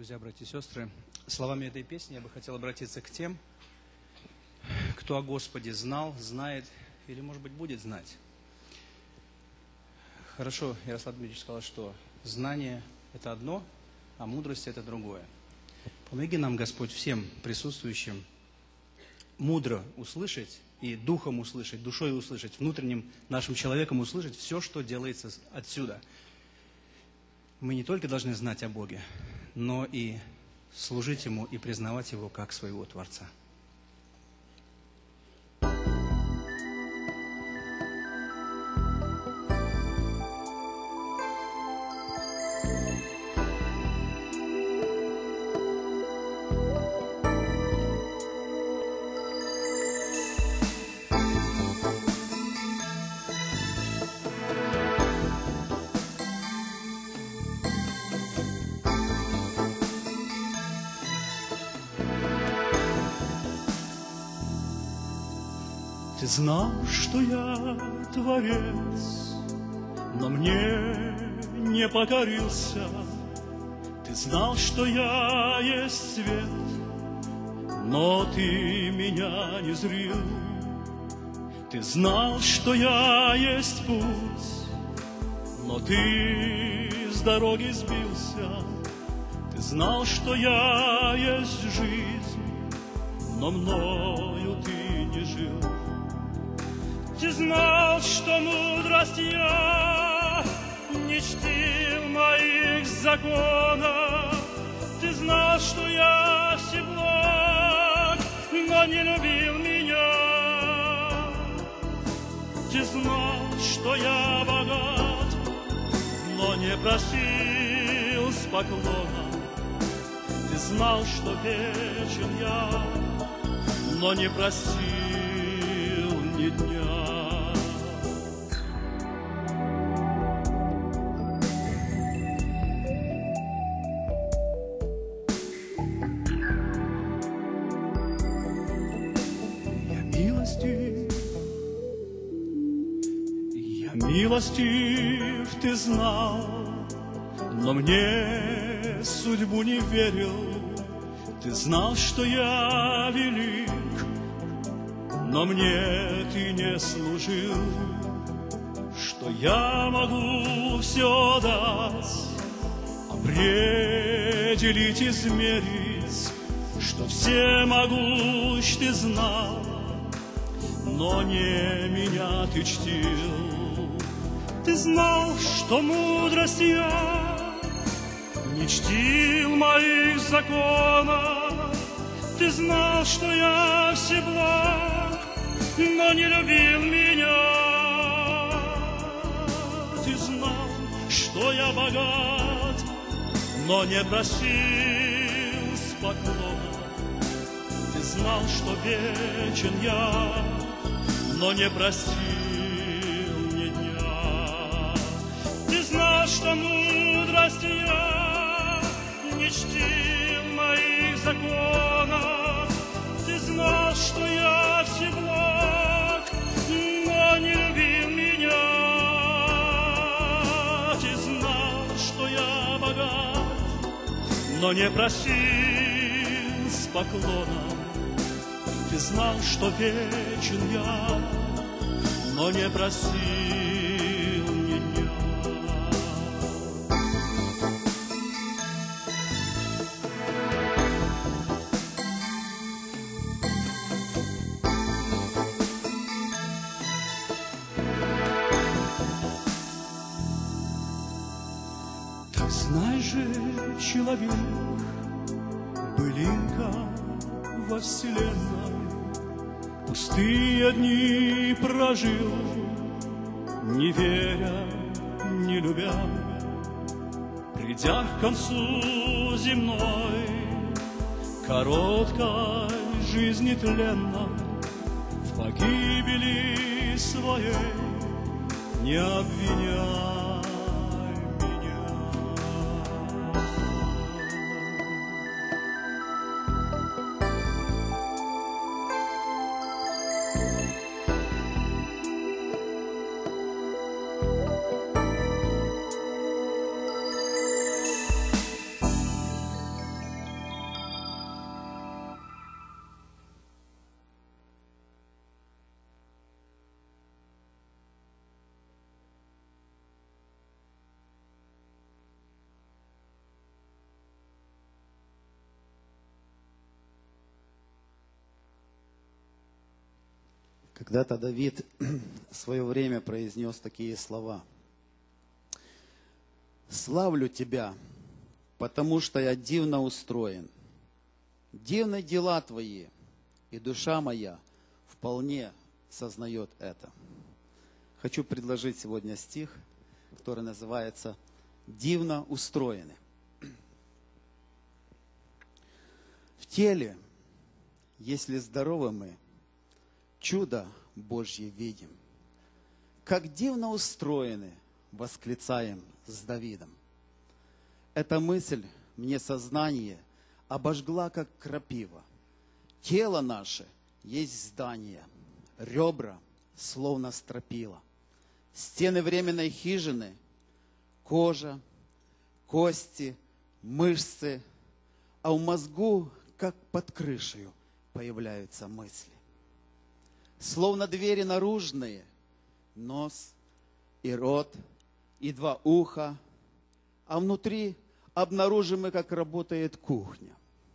Друзья, братья и сестры, словами этой песни я бы хотел обратиться к тем, кто о Господе знал, знает или, может быть, будет знать. Хорошо, Ярослав Дмитриевич сказал, что знание – это одно, а мудрость – это другое. Помоги нам, Господь, всем присутствующим мудро услышать и духом услышать, душой услышать, внутренним нашим человеком услышать все, что делается отсюда. Мы не только должны знать о Боге, но и служить Ему и признавать Его как своего Творца. Ты знал, что я творец, но мне не покорился. Ты знал, что я есть свет, но ты меня не зрил. Ты знал, что я есть путь, но ты с дороги сбился. Ты знал, что я есть жизнь, но мною ты не жил. Ты знал, что мудрость я не чтил моих законов. Ты знал, что я всеблаг, но не любил меня. Ты знал, что я богат, но не просил с поклоном. Ты знал, что вечен я, но не просил ни дня. Милостив ты знал, но мне судьбу не верил. Ты знал, что я велик, но мне ты не служил. Что я могу все дать, определить, измерить, что всемогущ ты знал, но не меня ты чтил. Ты знал, что мудрость я не чтил моих законов. Ты знал, что я всеблаг, но не любил меня. Ты знал, что я богат, но не просил с поклона. Ты знал, что вечен я, но не просил. Знал, что мудрость я не чтил моих законов. Ты знал, что я всеблаг, но не любил меня. Ты знал, что я богат, но не просил с поклоном. Ты знал, что вечен я, но не просил. Человек, былинка во вселенной, пустые дни прожил, не веря, не любя. Придя к концу земной, короткой жизни тленной, в погибели своей не обвиняй. Когда-то Давид в свое время произнес такие слова. «Славлю Тебя, потому что я дивно устроен. Дивны дела Твои, и душа моя вполне сознает это». Хочу предложить сегодня стих, который называется «Дивно устроены». В теле, если здоровы мы, чудо Божье видим. Как дивно устроены, восклицаем с Давидом. Эта мысль мне сознание обожгла, как крапива. Тело наше есть здание, ребра словно стропила. Стены временной хижины, кожа, кости, мышцы, а в мозгу, как под крышею, появляются мысли. Словно двери наружные, нос и рот, и два уха, а внутри обнаружим мы, как работает кухня.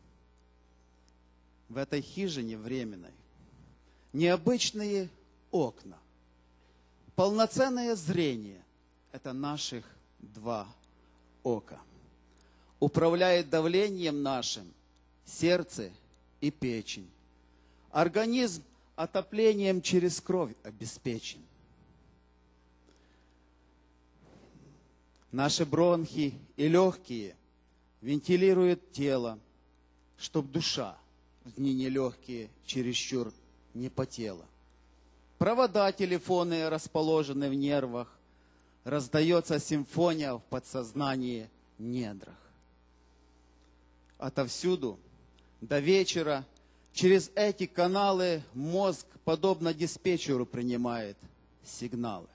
В этой хижине временной необычные окна, полноценное зрение – это наших два ока. Управляет давлением нашим сердце и печень. Организм отоплением через кровь обеспечен. Наши бронхи и легкие вентилируют тело, чтоб душа в дни нелегкие чересчур не потела. Провода телефонные расположены в нервах, раздается симфония в подсознании недрах. Отовсюду до вечера через эти каналы мозг, подобно диспетчеру, принимает сигналы.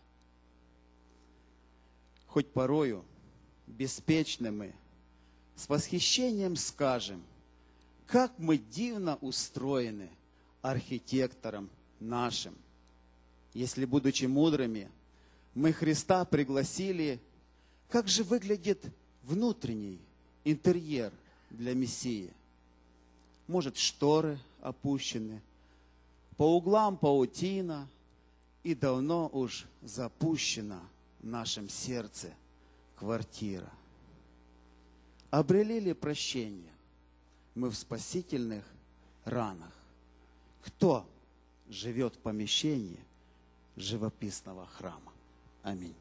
Хоть порою беспечны мы, с восхищением скажем, как мы дивно устроены архитектором нашим. Если, будучи мудрыми, мы Христа пригласили, как же выглядит внутренний интерьер для Мессии? Может, шторы опущены, по углам паутина, и давно уж запущена в нашем сердце квартира. Обрели ли прощение мы в спасительных ранах? Кто живет в помещении живописного храма? Аминь.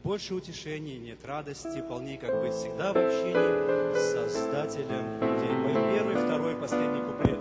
больше утешений, нет радости, полней, как быть всегда в общении с Создателем людей. Поем первый, второй, последний куплеты.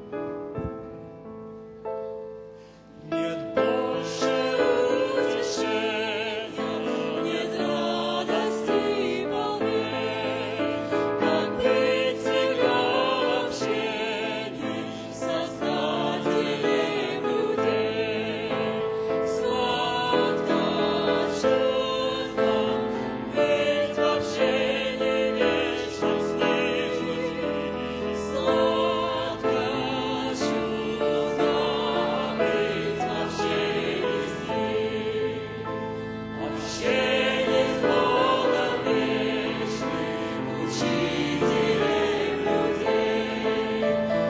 Нет больше утешения, нет радости полней, как быть всегда в общении с Создателем людей. Сладко, чудно быть в общении вечном с ним. Сладко, чудно быть в общении с ним. Общение с Богом вечным, учителем людей,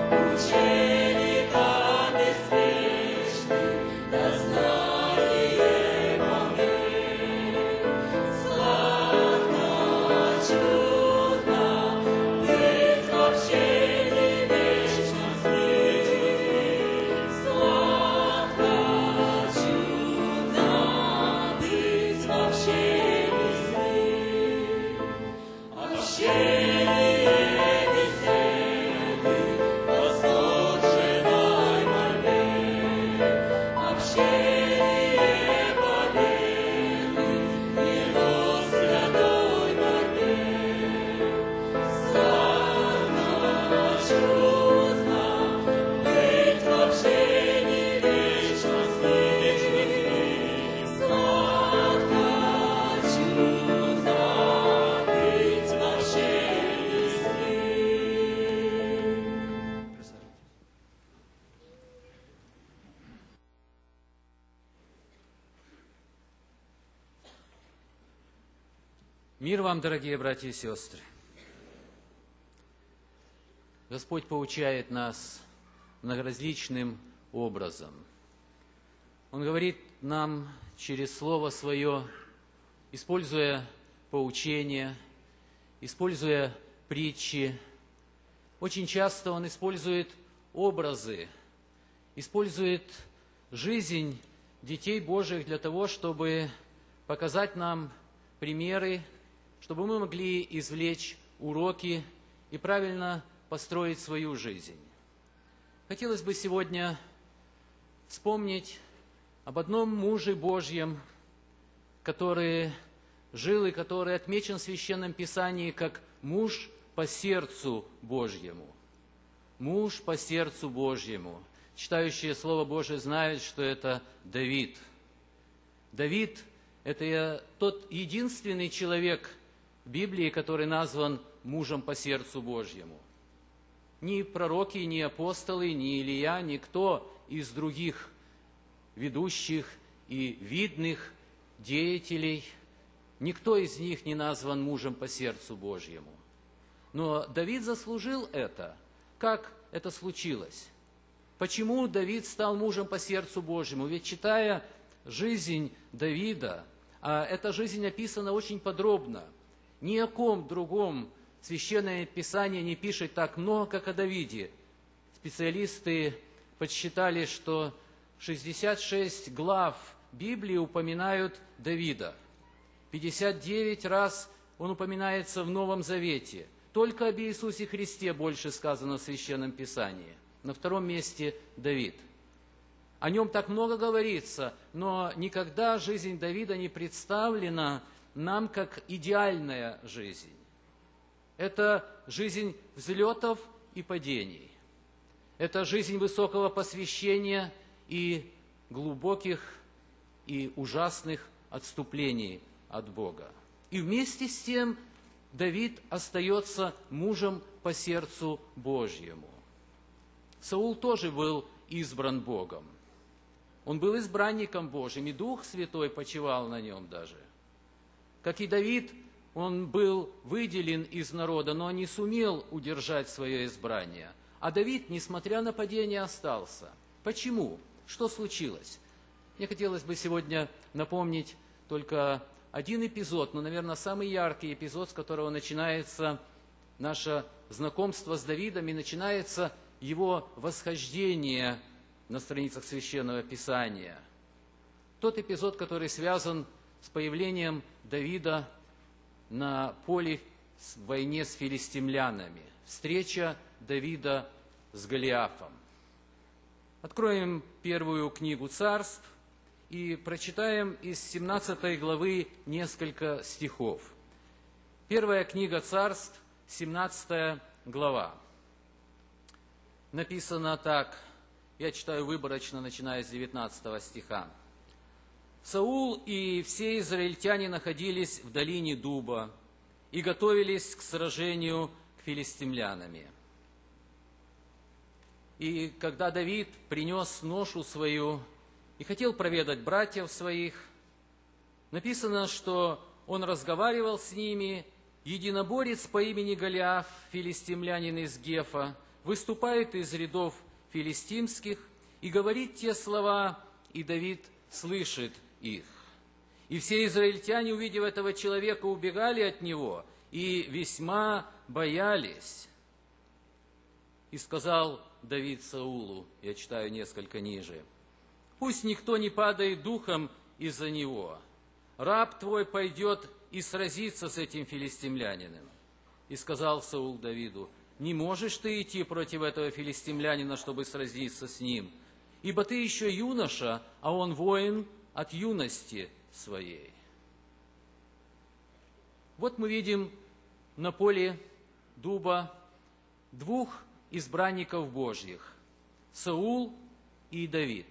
учеником беспечным, дознание полней. Сладко, чудно быть в общении вечном с ним. Сладко, чудно быть в общении с ним. Общение беседы, восторженной мольбе, общение победы, Его святой борьбе. Сладко, чудно быть в общении вечном с ним. Сладко, чудно быть в общении с ним. Мир вам, дорогие братья и сестры! Господь поучает нас многоразличным образом. Он говорит нам через Слово Свое, используя поучение, используя притчи. Очень часто Он использует образы, использует жизнь детей Божьих для того, чтобы показать нам примеры, чтобы мы могли извлечь уроки и правильно построить свою жизнь. Хотелось бы сегодня вспомнить об одном муже Божьем, который жил и который отмечен в Священном Писании как муж по сердцу Божьему. Муж по сердцу Божьему. Читающие Слово Божие знают, что это Давид. Давид – это тот единственный человек в Библии, который назван мужем по сердцу Божьему. Ни пророки, ни апостолы, ни Илия, никто из других ведущих и видных деятелей, никто из них не назван мужем по сердцу Божьему. Но Давид заслужил это. Как это случилось? Почему Давид стал мужем по сердцу Божьему? Ведь читая жизнь Давида, а эта жизнь описана очень подробно, ни о ком другом Священное Писание не пишет так много, как о Давиде. Специалисты подсчитали, что шестьдесят шесть глав Библии упоминают Давида. пятьдесят девять раз он упоминается в Новом Завете. Только об Иисусе Христе больше сказано в Священном Писании. На втором месте Давид. О нем так много говорится, но никогда жизнь Давида не представлена нам как идеальная жизнь. Это жизнь взлетов и падений. Это жизнь высокого посвящения и глубоких и ужасных отступлений от Бога. И вместе с тем Давид остается мужем по сердцу Божьему. Саул тоже был избран Богом. Он был избранником Божьим, и Дух Святой почивал на нем даже. Как и Давид, он был выделен из народа, но не сумел удержать свое избрание. А Давид, несмотря на падение, остался. Почему? Что случилось? Мне хотелось бы сегодня напомнить только один эпизод, но, наверное, самый яркий эпизод, с которого начинается наше знакомство с Давидом и начинается его восхождение на страницах Священного Писания. Тот эпизод, который связан с появлением Давида на поле в войне с филистимлянами. Встреча Давида с Голиафом. Откроем первую книгу Царств и прочитаем из семнадцатой главы несколько стихов. Первая книга Царств, семнадцатая глава. Написано так, я читаю выборочно, начиная с девятнадцатого стиха. «Саул и все израильтяне находились в долине Дуба и готовились к сражению к филистимлянами. И когда Давид принес ношу свою и хотел проведать братьев своих, написано, что он разговаривал с ними, единоборец по имени Голиаф, филистимлянин из Гефа, выступает из рядов филистимских и говорит те слова, и Давид слышит их. И все израильтяне, увидев этого человека, убегали от него и весьма боялись. И сказал Давид Саулу, я читаю несколько ниже, «Пусть никто не падает духом из-за него. Раб твой пойдет и сразится с этим филистимлянином». И сказал Саул Давиду, «Не можешь ты идти против этого филистимлянина, чтобы сразиться с ним, ибо ты еще юноша, а он воин от юности своей». Вот мы видим на поле дуба двух избранников Божьих – Саул и Давид.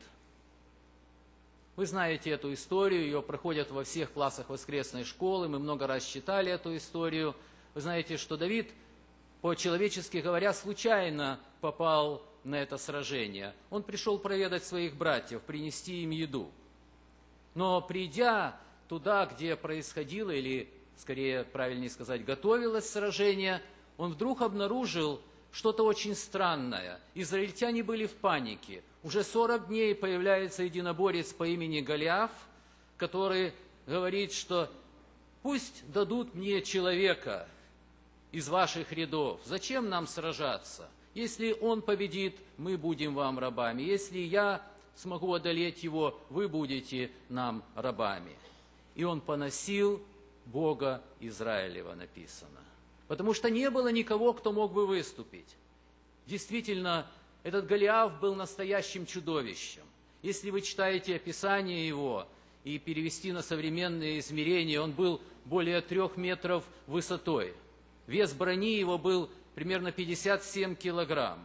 Вы знаете эту историю, ее проходят во всех классах воскресной школы, мы много раз читали эту историю. Вы знаете, что Давид, по-человечески говоря, случайно попал на это сражение. Он пришел проведать своих братьев, принести им еду. Но придя туда, где происходило, или, скорее, правильнее сказать, готовилось сражение, он вдруг обнаружил что-то очень странное. Израильтяне были в панике. Уже сорок дней появляется единоборец по имени Голиаф, который говорит, что пусть дадут мне человека из ваших рядов. Зачем нам сражаться? Если он победит, мы будем вам рабами. Если я смогу одолеть его, вы будете нам рабами. И он поносил Бога Израилева, написано. Потому что не было никого, кто мог бы выступить. Действительно, этот Голиаф был настоящим чудовищем. Если вы читаете описание его и перевести на современные измерения, он был более трех метров высотой. Вес брони его был примерно пятьдесят семь килограмм.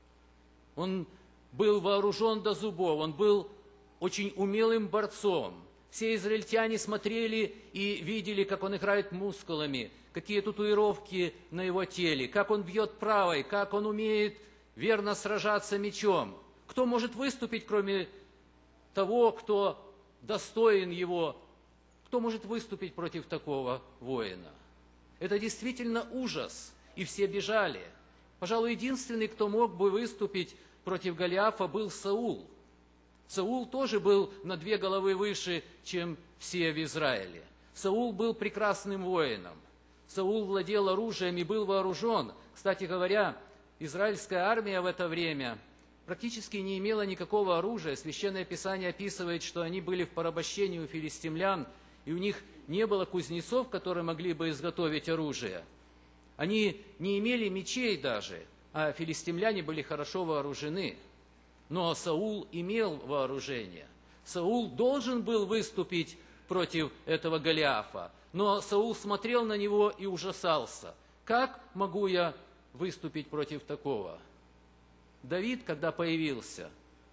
Он был вооружен до зубов, он был очень умелым борцом. Все израильтяне смотрели и видели, как он играет мускулами, какие татуировки на его теле, как он бьет правой, как он умеет верно сражаться мечом. Кто может выступить, кроме того, кто достоин его? Кто может выступить против такого воина? Это действительно ужас, и все бежали. Пожалуй, единственный, кто мог бы выступить против Голиафа, был Саул. Саул тоже был на две головы выше, чем все в Израиле. Саул был прекрасным воином. Саул владел оружием и был вооружен. Кстати говоря, израильская армия в это время практически не имела никакого оружия. Священное Писание описывает, что они были в порабощении у филистимлян, и у них не было кузнецов, которые могли бы изготовить оружие. Они не имели мечей даже, а филистимляне были хорошо вооружены. Но Саул имел вооружение. Саул должен был выступить против этого Голиафа. Но Саул смотрел на него и ужасался. Как могу я выступить против такого? Давид, когда появился,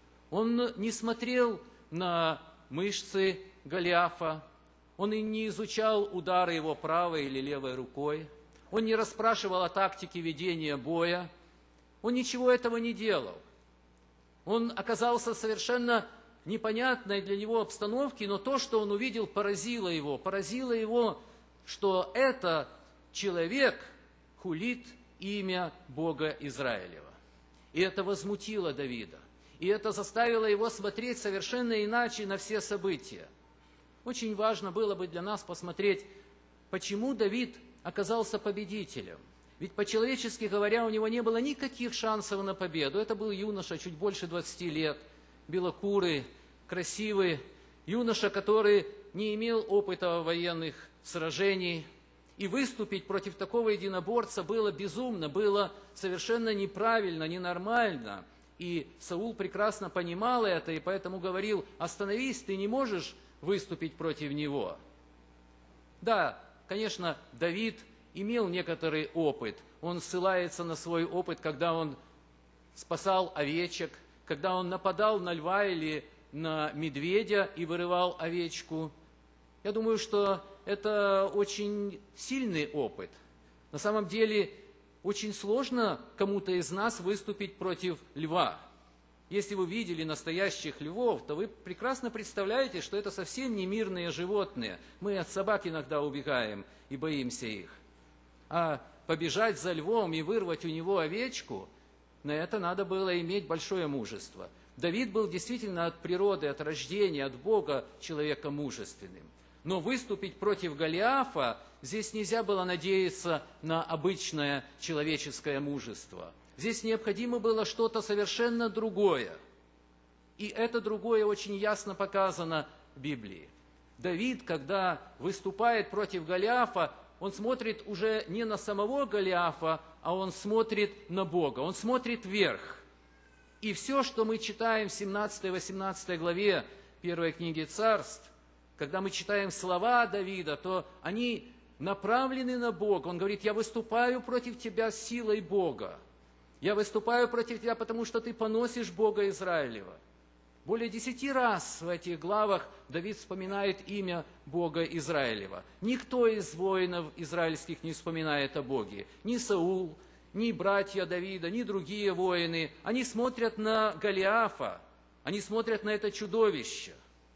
он не смотрел на мышцы Голиафа, он и не изучал удары его правой или левой рукой, он не расспрашивал о тактике ведения боя, он ничего этого не делал. Он оказался в совершенно непонятной для него обстановке, но то, что он увидел, поразило его. Поразило его, что это человек хулит имя Бога Израилева. И это возмутило Давида. И это заставило его смотреть совершенно иначе на все события. Очень важно было бы для нас посмотреть, почему Давид оказался победителем. Ведь по-человечески говоря, у него не было никаких шансов на победу. Это был юноша, чуть больше двадцати лет, белокурый, красивый, юноша, который не имел опыта военных сражений, и выступить против такого единоборца было безумно, было совершенно неправильно, ненормально. И Саул прекрасно понимал это, и поэтому говорил: остановись, ты не можешь выступить против него. Да, конечно, Давид имел некоторый опыт. Он ссылается на свой опыт, когда он спасал овечек, когда он нападал на льва или на медведя и вырывал овечку. Я думаю, что это очень сильный опыт. На самом деле, очень сложно кому-то из нас выступить против льва. Если вы видели настоящих львов, то вы прекрасно представляете, что это совсем не мирные животные. Мы от собак иногда убегаем и боимся их. А побежать за львом и вырвать у него овечку, на это надо было иметь большое мужество. Давид был действительно от природы, от рождения, от Бога человеком мужественным. Но выступить против Голиафа здесь нельзя было надеяться на обычное человеческое мужество. Здесь необходимо было что-то совершенно другое. И это другое очень ясно показано в Библии. Давид, когда выступает против Голиафа, он смотрит уже не на самого Голиафа, а он смотрит на Бога, он смотрит вверх. И все, что мы читаем в семнадцатой-восемнадцатой главе первой книги Царств, когда мы читаем слова Давида, то они направлены на Бога. Он говорит: я выступаю против тебя силой Бога. Я выступаю против тебя, потому что ты поносишь Бога Израилева. Более десяти раз в этих главах Давид вспоминает имя Бога Израилева. Никто из воинов израильских не вспоминает о Боге. Ни Саул, ни братья Давида, ни другие воины. Они смотрят на Голиафа, они смотрят на это чудовище.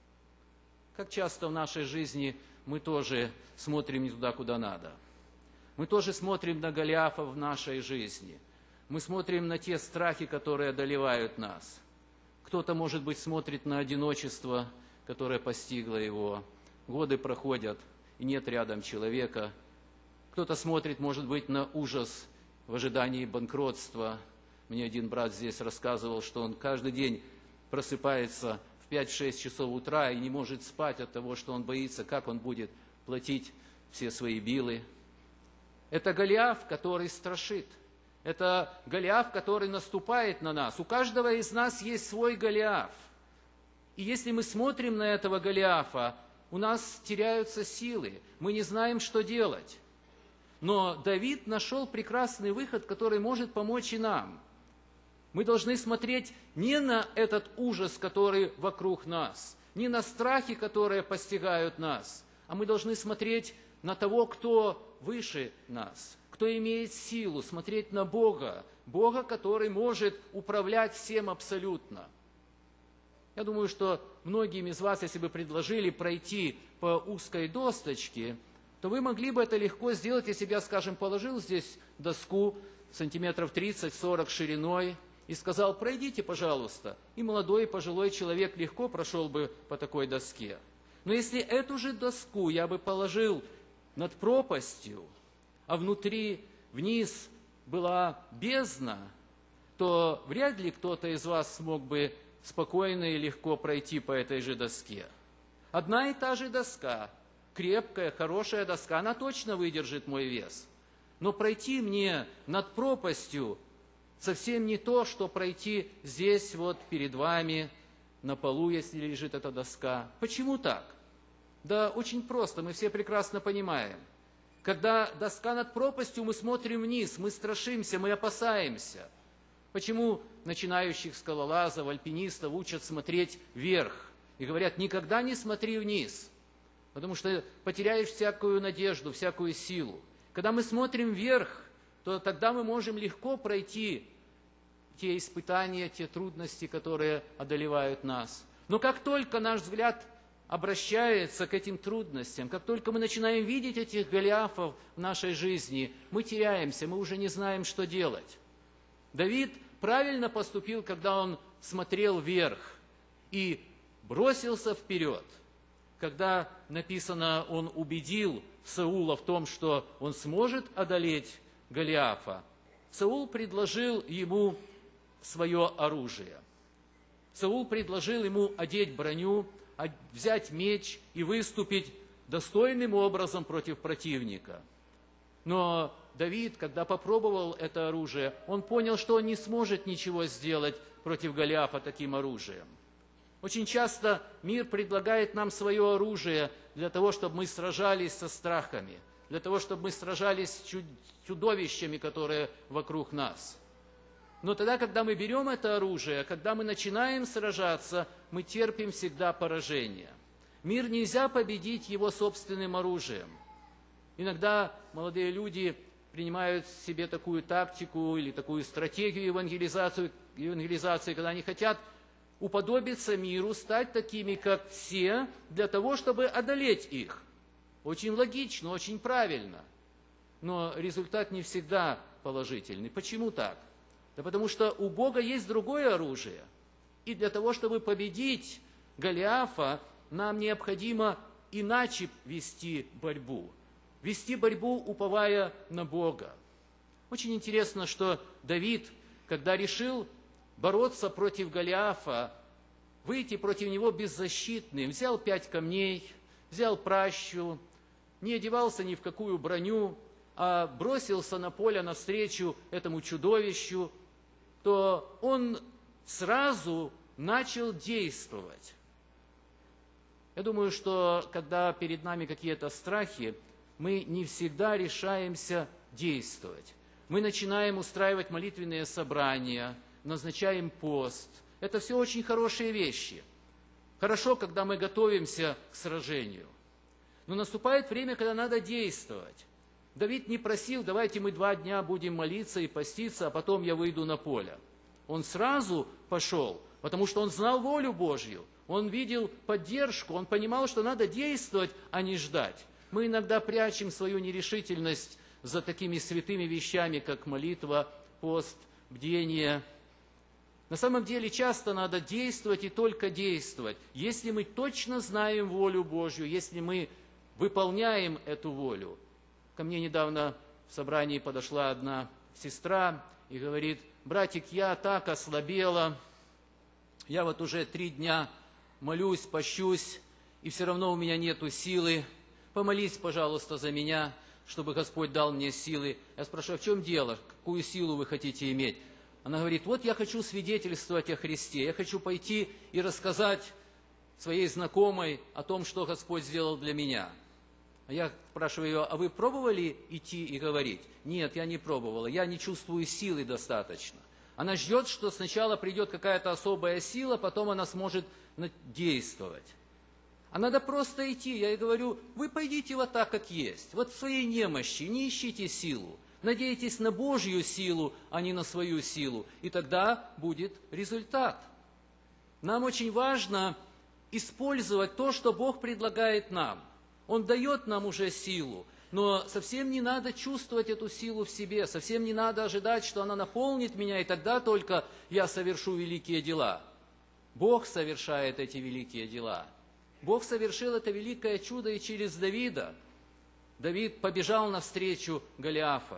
Как часто в нашей жизни мы тоже смотрим не туда, куда надо. Мы тоже смотрим на Голиафа в нашей жизни. Мы смотрим на те страхи, которые одолевают нас. Кто-то, может быть, смотрит на одиночество, которое постигло его. Годы проходят, и нет рядом человека. Кто-то смотрит, может быть, на ужас в ожидании банкротства. Мне один брат здесь рассказывал, что он каждый день просыпается в пять-шесть часов утра и не может спать от того, что он боится, как он будет платить все свои билы. Это Голиаф, который страшит. Это Голиаф, который наступает на нас. У каждого из нас есть свой Голиаф. И если мы смотрим на этого Голиафа, у нас теряются силы. Мы не знаем, что делать. Но Давид нашел прекрасный выход, который может помочь и нам. Мы должны смотреть не на этот ужас, который вокруг нас, не на страхи, которые постигают нас, а мы должны смотреть на того, кто выше нас, кто имеет силу, смотреть на Бога, Бога, который может управлять всем абсолютно. Я думаю, что многим из вас, если бы предложили пройти по узкой досточке, то вы могли бы это легко сделать, если бы я, скажем, положил здесь доску сантиметров тридцать-сорок шириной и сказал: пройдите, пожалуйста. И молодой, и пожилой человек легко прошел бы по такой доске. Но если эту же доску я бы положил над пропастью, а внутри, вниз была бездна, то вряд ли кто-то из вас смог бы спокойно и легко пройти по этой же доске. Одна и та же доска, крепкая, хорошая доска, она точно выдержит мой вес. Но пройти мне над пропастью совсем не то, что пройти здесь вот перед вами, на полу, если лежит эта доска. Почему так? Да очень просто, мы все прекрасно понимаем. Когда доска над пропастью, мы смотрим вниз, мы страшимся, мы опасаемся. Почему начинающих скалолазов, альпинистов учат смотреть вверх? И говорят: никогда не смотри вниз, потому что потеряешь всякую надежду, всякую силу. Когда мы смотрим вверх, то тогда мы можем легко пройти те испытания, те трудности, которые одолевают нас. Но как только наш взгляд обращается к этим трудностям, как только мы начинаем видеть этих Голиафов в нашей жизни, мы теряемся, мы уже не знаем, что делать. Давид правильно поступил, когда он смотрел вверх и бросился вперед. Когда написано, он убедил Саула в том, что он сможет одолеть Голиафа, Саул предложил ему свое оружие. Саул предложил ему одеть броню, взять меч и выступить достойным образом против противника. Но Давид, когда попробовал это оружие, он понял, что он не сможет ничего сделать против Голиафа таким оружием. Очень часто мир предлагает нам свое оружие для того, чтобы мы сражались со страхами, для того, чтобы мы сражались с чудовищами, которые вокруг нас. Но тогда, когда мы берем это оружие, когда мы начинаем сражаться, мы терпим всегда поражение. Мир нельзя победить его собственным оружием. Иногда молодые люди принимают себе такую тактику или такую стратегию евангелизации, евангелизации, когда они хотят уподобиться миру, стать такими, как все, для того, чтобы одолеть их. Очень логично, очень правильно. Но результат не всегда положительный. Почему так? Да потому что у Бога есть другое оружие. И для того, чтобы победить Голиафа, нам необходимо иначе вести борьбу. Вести борьбу, уповая на Бога. Очень интересно, что Давид, когда решил бороться против Голиафа, выйти против него беззащитным, взял пять камней, взял пращу, не одевался ни в какую броню, а бросился на поле навстречу этому чудовищу, то он сразу начал действовать. Я думаю, что когда перед нами какие-то страхи, мы не всегда решаемся действовать. Мы начинаем устраивать молитвенные собрания, назначаем пост. Это все очень хорошие вещи. Хорошо, когда мы готовимся к сражению. Но наступает время, когда надо действовать. Давид не просил, давайте мы два дня будем молиться и поститься, а потом я выйду на поле. Он сразу пошел, потому что он знал волю Божью. Он видел поддержку, он понимал, что надо действовать, а не ждать. Мы иногда прячем свою нерешительность за такими святыми вещами, как молитва, пост, бдение. На самом деле часто надо действовать и только действовать. Если мы точно знаем волю Божью, если мы выполняем эту волю. Ко мне недавно в собрании подошла одна сестра и говорит: братик, я так ослабела, я вот уже три дня молюсь, пощусь, и все равно у меня нету силы. Помолись, пожалуйста, за меня, чтобы Господь дал мне силы. Я спрашиваю, в чем дело? Какую силу вы хотите иметь? Она говорит, вот я хочу свидетельствовать о Христе. Я хочу пойти и рассказать своей знакомой о том, что Господь сделал для меня. А я спрашиваю ее, а вы пробовали идти и говорить? Нет, я не пробовала, я не чувствую силы достаточно. Она ждет, что сначала придет какая-то особая сила, потом она сможет действовать. А надо просто идти. Я ей говорю, вы пойдите вот так, как есть. Вот в своей немощи, не ищите силу. Надейтесь на Божью силу, а не на свою силу. И тогда будет результат. Нам очень важно использовать то, что Бог предлагает нам. Он дает нам уже силу, но совсем не надо чувствовать эту силу в себе, совсем не надо ожидать, что она наполнит меня, и тогда только я совершу великие дела. Бог совершает эти великие дела. Бог совершил это великое чудо и через Давида. Давид побежал навстречу Голиафа.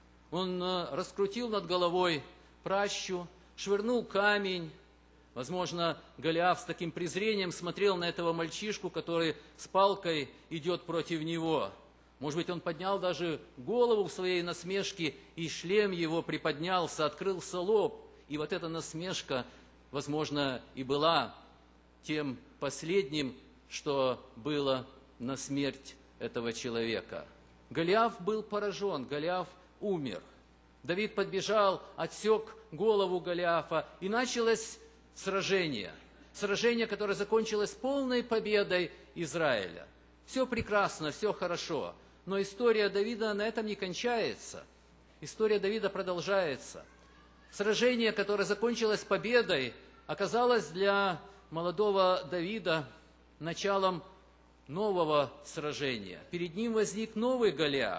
Он раскрутил над головой пращу, швырнул камень. Возможно, Голиаф с таким презрением смотрел на этого мальчишку, который с палкой идет против него. Может быть, он поднял даже голову в своей насмешке, и шлем его приподнялся, открылся лоб. И вот эта насмешка, возможно, и была тем последним, что было на смерть этого человека. Голиаф был поражен, Голиаф умер. Давид подбежал, отсек голову Голиафа, и началось сражение. Сражение, которое закончилось полной победой Израиля. Все прекрасно, все хорошо. Но история Давида на этом не кончается. История Давида продолжается. Сражение, которое закончилось победой, оказалось для молодого Давида началом нового сражения. Перед ним возник новый Голиаф.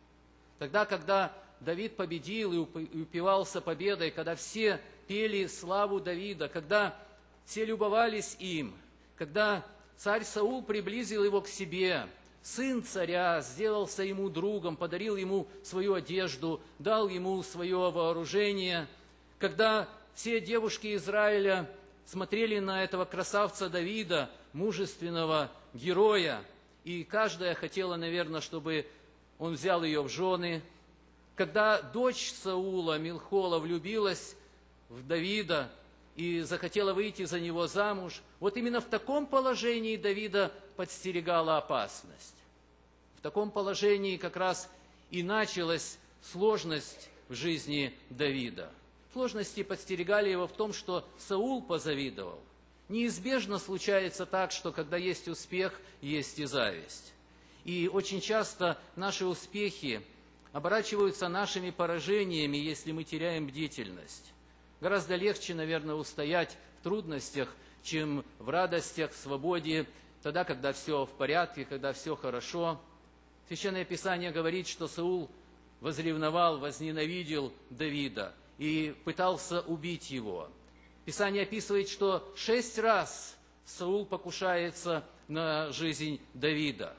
Тогда, когда Давид победил и упивался победой, когда все пели славу Давида, когда все любовались им, когда царь Саул приблизил его к себе, сын царя сделался ему другом, подарил ему свою одежду, дал ему свое вооружение, когда все девушки Израиля смотрели на этого красавца Давида, мужественного героя, и каждая хотела, наверное, чтобы он взял ее в жены. Когда дочь Саула, Милхола, влюбилась в Давида и захотела выйти за него замуж, вот именно в таком положении Давида подстерегала опасность. В таком положении как раз и началась сложность в жизни Давида. Сложности подстерегали его в том, что Саул позавидовал. Неизбежно случается так, что когда есть успех, есть и зависть. И очень часто наши успехи оборачиваются нашими поражениями, если мы теряем бдительность. Гораздо легче, наверное, устоять в трудностях, чем в радостях, в свободе, тогда, когда все в порядке, когда все хорошо. Священное Писание говорит, что Саул возревновал, возненавидел Давида и пытался убить его. Писание описывает, что шесть раз Саул покушается на жизнь Давида.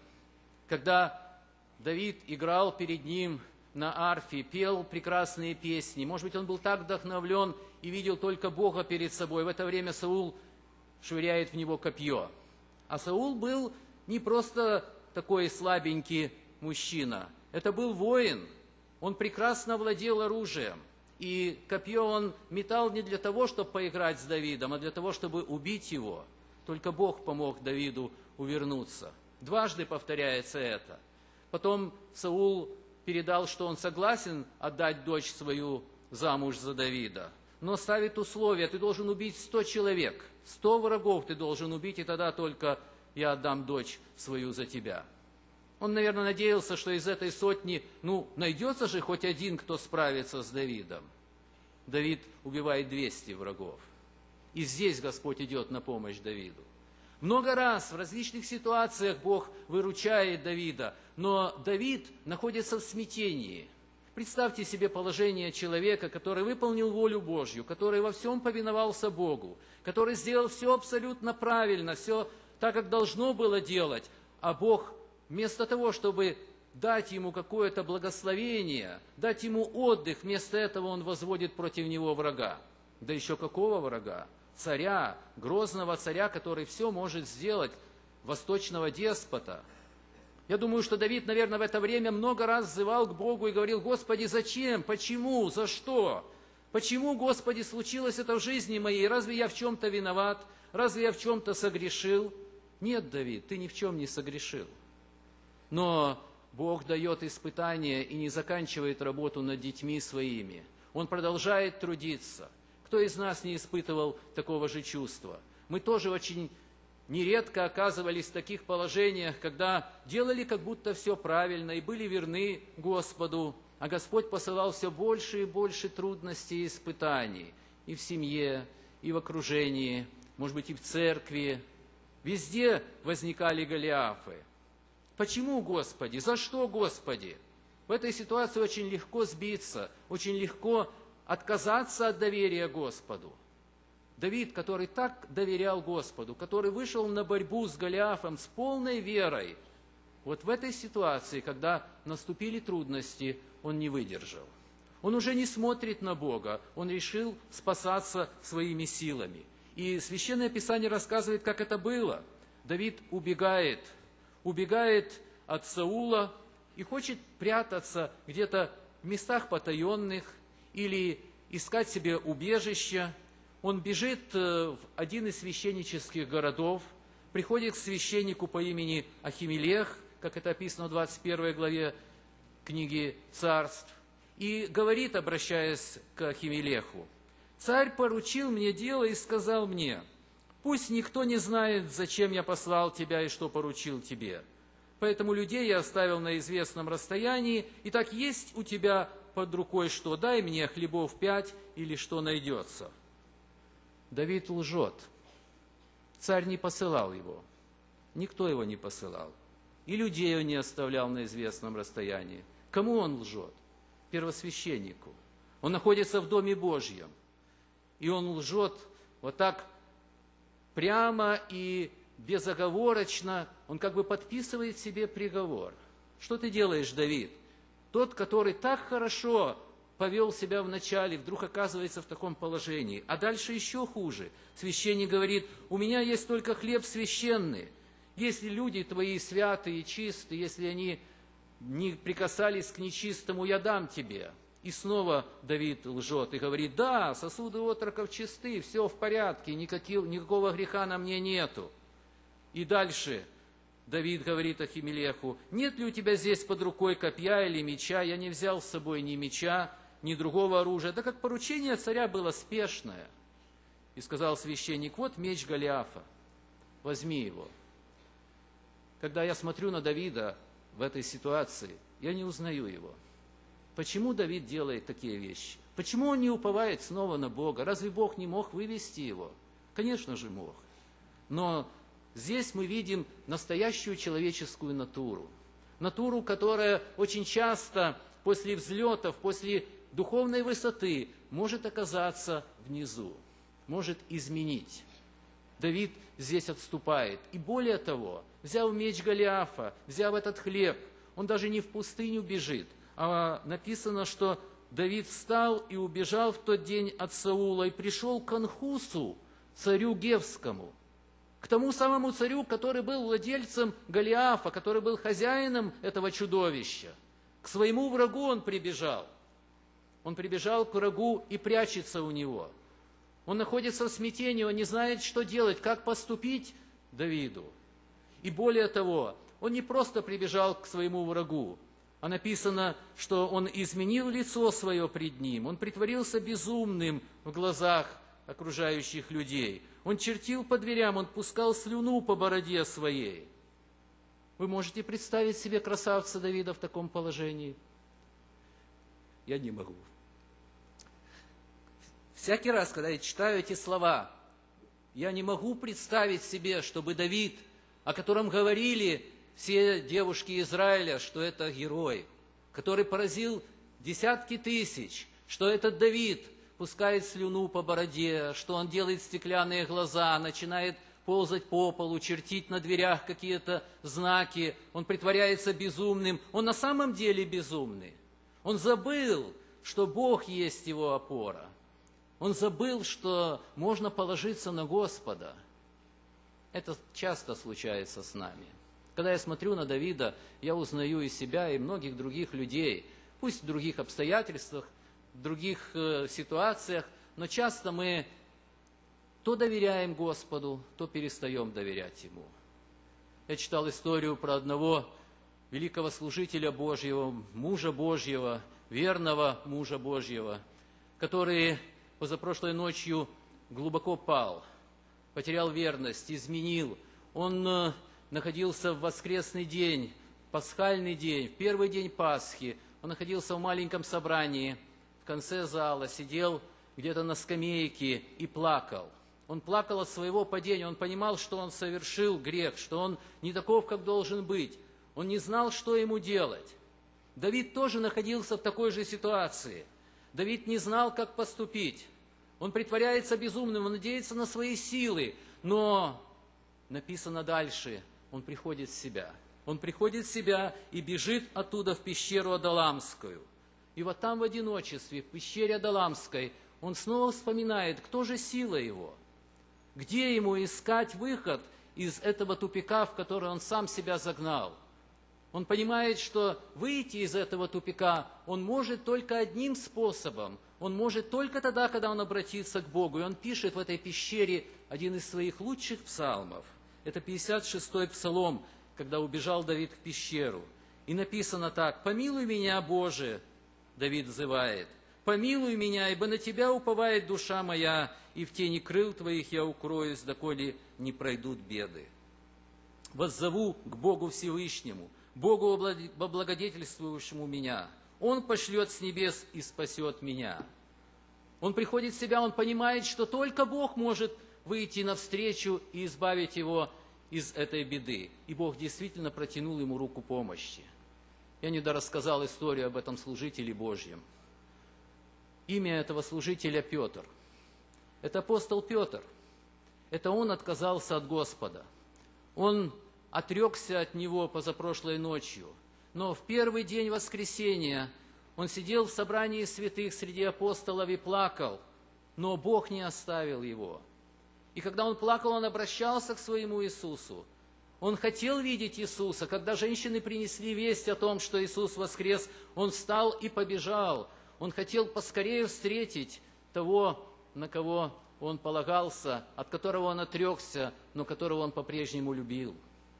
Когда Давид играл перед ним на арфе, пел прекрасные песни, может быть, он был так вдохновлен и видел только Бога перед собой. В это время Саул швыряет в него копье. А Саул был не просто такой слабенький мужчина, это был воин. Он прекрасно владел оружием. И копье он метал не для того, чтобы поиграть с Давидом, а для того, чтобы убить его. Только Бог помог Давиду увернуться. Дважды повторяется это. Потом Саул передал, что он согласен отдать дочь свою замуж за Давида. Но ставит условие: ты должен убить сто человек, сто врагов ты должен убить, и тогда только я отдам дочь свою за тебя. Он, наверное, надеялся, что из этой сотни, ну, найдется же хоть один, кто справится с Давидом. Давид убивает двести врагов. И здесь Господь идет на помощь Давиду. Много раз в различных ситуациях Бог выручает Давида, но Давид находится в смятении. Представьте себе положение человека, который выполнил волю Божью, который во всем повиновался Богу, который сделал все абсолютно правильно, все так, как должно было делать, а Бог вместо того, чтобы дать ему какое-то благословение, дать ему отдых, вместо этого он возводит против него врага. Да еще какого врага? Царя, грозного царя, который все может сделать, восточного деспота. Я думаю, что Давид, наверное, в это время много раз взывал к Богу и говорил: «Господи, зачем? Почему? За что? Почему, Господи, случилось это в жизни моей? Разве я в чем-то виноват? Разве я в чем-то согрешил?» Нет, Давид, ты ни в чем не согрешил. Но Бог дает испытания и не заканчивает работу над детьми своими. Он продолжает трудиться. Кто из нас не испытывал такого же чувства? Мы тоже очень нередко оказывались в таких положениях, когда делали как будто все правильно и были верны Господу, а Господь посылал все больше и больше трудностей и испытаний и в семье, и в окружении, может быть, и в церкви. Везде возникали Голиафы. Почему, Господи? За что, Господи? В этой ситуации очень легко сбиться, очень легко отказаться от доверия Господу. Давид, который так доверял Господу, который вышел на борьбу с Голиафом с полной верой, вот в этой ситуации, когда наступили трудности, он не выдержал. Он уже не смотрит на Бога, он решил спасаться своими силами. И Священное Писание рассказывает, как это было. Давид убегает, убегает от Саула и хочет прятаться где-то в местах потаенных или искать себе убежище. Он бежит в один из священнических городов, приходит к священнику по имени Ахимелех, как это описано в двадцать первой главе книги Царств, и говорит, обращаясь к Ахимелеху: «Царь поручил мне дело и сказал мне: пусть никто не знает, зачем я послал тебя и что поручил тебе. Поэтому людей я оставил на известном расстоянии, и так есть у тебя под рукой что, дай мне хлебов пять или что найдется». Давид лжет. Царь не посылал его. Никто его не посылал. И людей он не оставлял на известном расстоянии. Кому он лжет? Первосвященнику. Он находится в Доме Божьем. И он лжет вот так прямо и безоговорочно. Он как бы подписывает себе приговор. Что ты делаешь, Давид? Тот, который так хорошо повел себя вначале, вдруг оказывается в таком положении. А дальше еще хуже. Священник говорит: у меня есть только хлеб священный. Если люди твои святые и чистые, если они не прикасались к нечистому, я дам тебе. И снова Давид лжет и говорит: да, сосуды отроков чисты, все в порядке, никаких, никакого греха на мне нету. И дальше Давид говорит Ахимелеху: нет ли у тебя здесь под рукой копья или меча? Я не взял с собой ни меча, ни другого оружия. Да как поручение царя было спешное. И сказал священник: вот меч Голиафа, возьми его. Когда я смотрю на Давида в этой ситуации, я не узнаю его. Почему Давид делает такие вещи? Почему он не уповает снова на Бога? Разве Бог не мог вывести его? Конечно же мог. Но здесь мы видим настоящую человеческую натуру. Натуру, которая очень часто после взлетов, после духовной высоты может оказаться внизу, может изменить. Давид здесь отступает. И более того, взяв меч Голиафа, взяв этот хлеб, он даже не в пустыню бежит, а написано, что Давид встал и убежал в тот день от Саула и пришел к Анхусу, царю Гевскому, к тому самому царю, который был владельцем Голиафа, который был хозяином этого чудовища. К своему врагу он прибежал. Он прибежал к врагу и прячется у него. Он находится в смятении, он не знает, что делать, как поступить Давиду. И более того, он не просто прибежал к своему врагу, а написано, что он изменил лицо свое пред ним, он притворился безумным в глазах окружающих людей. Он чертил по дверям, он пускал слюну по бороде своей. Вы можете представить себе красавца Давида в таком положении? Я не могу. Всякий раз, когда я читаю эти слова, я не могу представить себе, чтобы Давид, о котором говорили все девушки Израиля, что это герой, который поразил десятки тысяч, что этот Давид пускает слюну по бороде, что он делает стеклянные глаза, начинает ползать по полу, чертить на дверях какие-то знаки, он притворяется безумным. Он на самом деле безумный. Он забыл, что Бог есть его опора. Он забыл, что можно положиться на Господа. Это часто случается с нами. Когда я смотрю на Давида, я узнаю и себя, и многих других людей, пусть в других обстоятельствах, в других э, ситуациях, но часто мы то доверяем Господу, то перестаем доверять Ему. Я читал историю про одного великого служителя Божьего, мужа Божьего, верного мужа Божьего, который позапрошлой ночью глубоко пал, потерял верность, изменил. Он э, находился в воскресный день, пасхальный день, в первый день Пасхи. Он находился в маленьком собрании, в конце зала, сидел где-то на скамейке и плакал. Он плакал от своего падения, он понимал, что он совершил грех, что он не таков, как должен быть. Он не знал, что ему делать. Давид тоже находился в такой же ситуации. Давид не знал, как поступить. Он притворяется безумным, он надеется на свои силы, но написано дальше, он приходит в себя. Он приходит в себя и бежит оттуда в пещеру Адаламскую. И вот там в одиночестве, в пещере Адаламской, он снова вспоминает, кто же сила его, где ему искать выход из этого тупика, в который он сам себя загнал. Он понимает, что выйти из этого тупика он может только одним способом. Он может только тогда, когда он обратится к Богу. И он пишет в этой пещере один из своих лучших псалмов. Это пятьдесят шестой псалом, когда убежал Давид в пещеру. И написано так: «Помилуй меня, Боже», Давид взывает, «помилуй меня, ибо на Тебя уповает душа моя, и в тени крыл Твоих я укроюсь, доколе не пройдут беды. Воззову к Богу Всевышнему, Богу облагодетельствующему меня. Он пошлет с небес и спасет меня». Он приходит в себя, он понимает, что только Бог может выйти навстречу и избавить его из этой беды. И Бог действительно протянул ему руку помощи. Я недавно рассказал историю об этом служителе Божьем. Имя этого служителя Петр. Это апостол Петр. Это он отказался от Господа. Он отрекся от Него позапрошлой ночью. Но в первый день воскресения Он сидел в собрании святых среди апостолов и плакал, но Бог не оставил его. И когда он плакал, он обращался к своему Иисусу. Он хотел видеть Иисуса. Когда женщины принесли весть о том, что Иисус воскрес, он встал и побежал. Он хотел поскорее встретить того, на кого он полагался, от которого он отрекся, но которого он по-прежнему любил.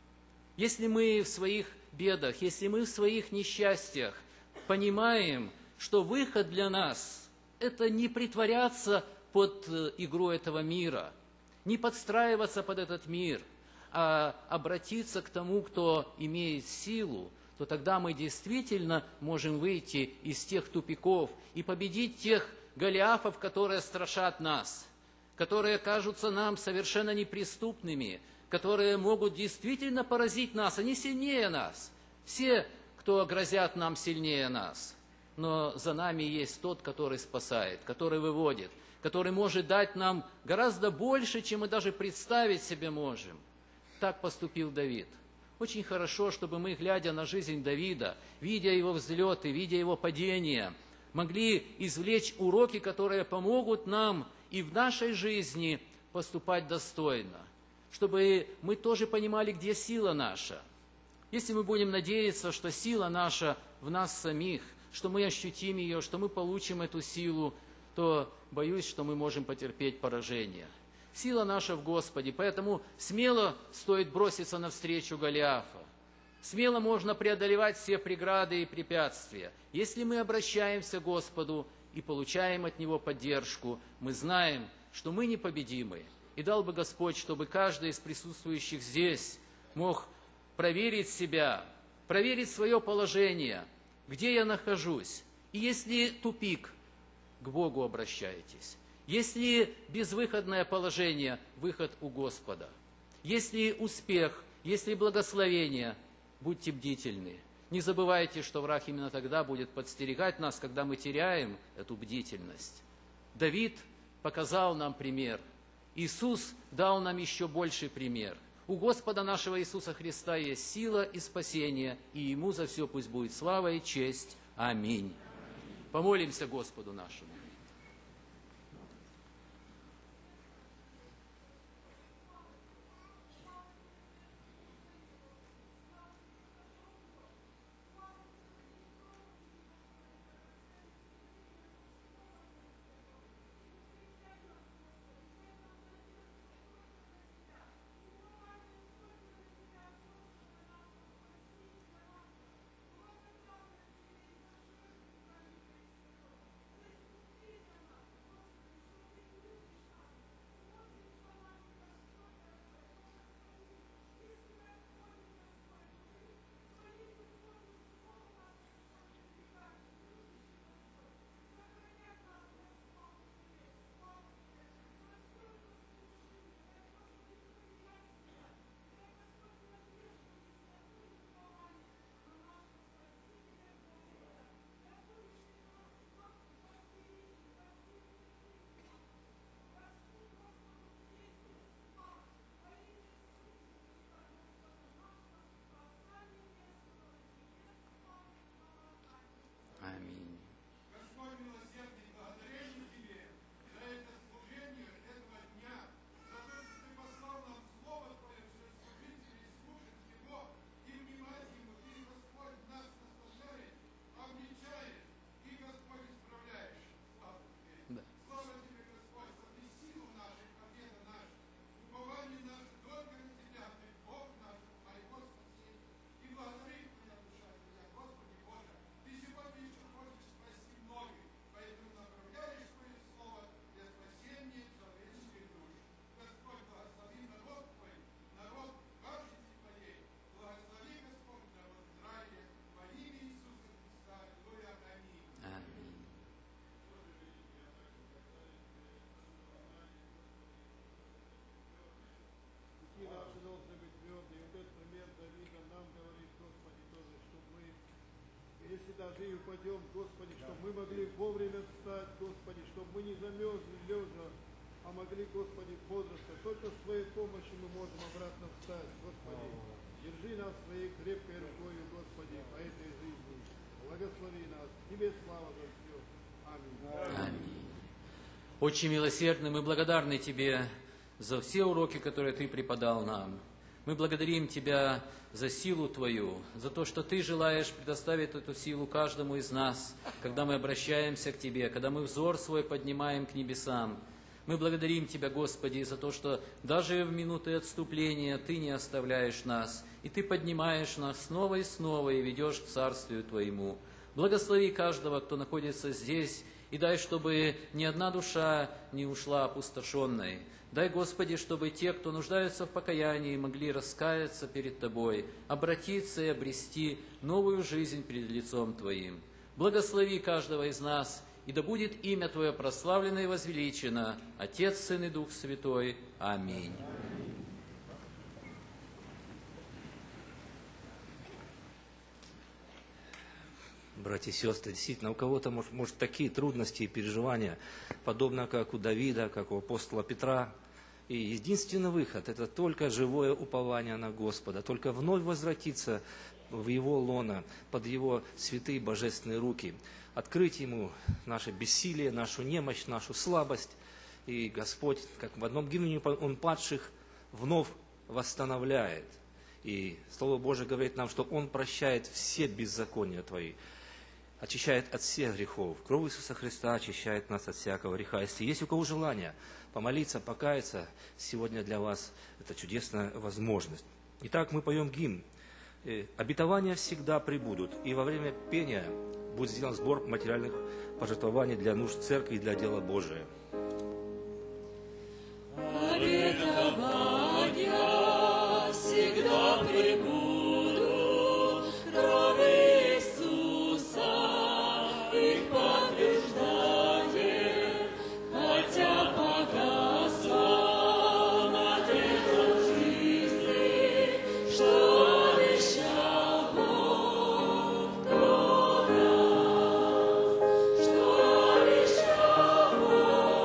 Если мы в своих бедах, если мы в своих несчастьях понимаем, что выход для нас – это не притворяться под игру этого мира, не подстраиваться под этот мир, а обратиться к тому, кто имеет силу, то тогда мы действительно можем выйти из тех тупиков и победить тех голиафов, которые страшат нас, которые кажутся нам совершенно неприступными, которые могут действительно поразить нас. Они сильнее нас. Все, кто грозят нам, сильнее нас. Но за нами есть тот, который спасает, который выводит, который может дать нам гораздо больше, чем мы даже представить себе можем. Так поступил Давид. Очень хорошо, чтобы мы, глядя на жизнь Давида, видя его взлеты, видя его падения, могли извлечь уроки, которые помогут нам и в нашей жизни поступать достойно. Чтобы мы тоже понимали, где сила наша. Если мы будем надеяться, что сила наша в нас самих, что мы ощутим ее, что мы получим эту силу, то боюсь, что мы можем потерпеть поражение. Сила наша в Господе, поэтому смело стоит броситься навстречу Голиафа. Смело можно преодолевать все преграды и препятствия. Если мы обращаемся к Господу и получаем от Него поддержку, мы знаем, что мы непобедимы. И дал бы Господь, чтобы каждый из присутствующих здесь мог проверить себя, проверить свое положение, где я нахожусь. И если тупик, к Богу обращаетесь. Если безвыходное положение, выход у Господа. Если успех, если благословение, будьте бдительны. Не забывайте, что враг именно тогда будет подстерегать нас, когда мы теряем эту бдительность. Давид показал нам пример. Иисус дал нам еще больший пример. У Господа нашего Иисуса Христа есть сила и спасение, и Ему за все пусть будет слава и честь. Аминь. Помолимся Господу нашему. Аминь. Господь милосердный, благодарение Тебе за это служение этого дня, за то, что Ты послал нам Слово Твое, что служители слушать Его и внимать Ему. Ты, Господь, нас наставляешь, обличаешь и, Господь, исправляешь. Слава Тебе. Да. Слава Тебе, Господь, за Ты силу нашу, победа наша, упование наше только на Тебя, Ты Бог наш, Моего спасения. И благодарит Твоя душа, Твоя, Господи Боже. Ты сегодня еще хочешь спасти многих, поэтому направляешь свое слово для спасения человеческих душ. Господь, благослови народ Твой, народ кажется Твоей. Благослови, Господь, народ Израиля во имя Иисуса Христа. Аллилуйя. Аминь. Аминь. Пути наши должны быть твердые. И вот этот пример Давида нам говорит, Господи, тоже, чтобы мы, если даже и упадем, Господи, чтобы мы могли вовремя встать, Господи, чтобы мы не замерзли лежа, а могли, Господи, бодрствовать. Только с Твоей помощью мы можем обратно встать, Господи. Держи нас своей крепкой рукой, Господи, по этой жизни. Во Благослови нас. Тебе слава за все. Аминь. Аминь. Очень милосердный, мы благодарны Тебе за все уроки, которые Ты преподал нам. Мы благодарим Тебя за силу Твою, за то, что Ты желаешь предоставить эту силу каждому из нас, когда мы обращаемся к Тебе, когда мы взор свой поднимаем к небесам. Мы благодарим Тебя, Господи, за то, что даже в минуты отступления Ты не оставляешь нас, и Ты поднимаешь нас снова и снова и ведешь к Царствию Твоему. Благослови каждого, кто находится здесь, и дай, чтобы ни одна душа не ушла опустошенной. Дай, Господи, чтобы те, кто нуждаются в покаянии, могли раскаяться перед Тобой, обратиться и обрести новую жизнь перед лицом Твоим. Благослови каждого из нас, и да будет имя Твое прославлено и возвеличено, Отец, Сын и Дух Святой. Аминь. Братья и сестры, действительно, у кого-то, может, может, такие трудности и переживания, подобно как у Давида, как у апостола Петра. И единственный выход – это только живое упование на Господа, только вновь возвратиться в Его лоно, под Его святые божественные руки, открыть Ему наше бессилие, нашу немощь, нашу слабость. И Господь, как в одном гимне Он падших вновь восстановляет. И Слово Божие говорит нам, что Он прощает все беззакония Твои, очищает от всех грехов. Кровь Иисуса Христа очищает нас от всякого греха. Если есть у кого желание помолиться, покаяться, сегодня для вас это чудесная возможность. Итак, мы поем гимн. Обетования всегда прибудут, и во время пения будет сделан сбор материальных пожертвований для нужд церкви и для дела Божия. Обетования всегда прибудут, кровь Иисуса их подтверждает, хотя погасла надежда в жизни, что обещал Бог тот раз, что обещал Бог.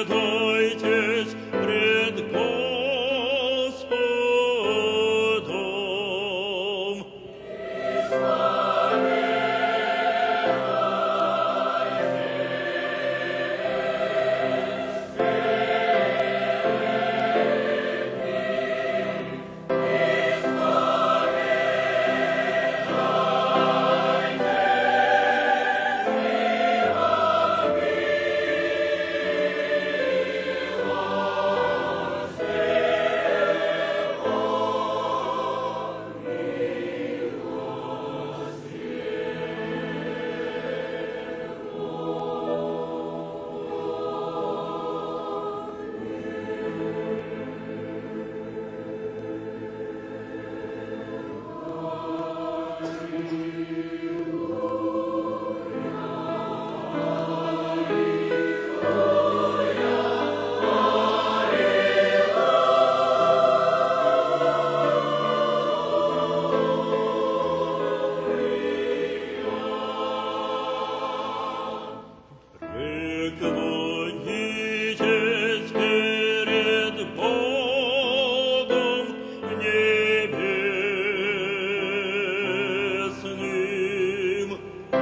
исповедайтесь пред Господом. Преклонитесь перед Богом небесным.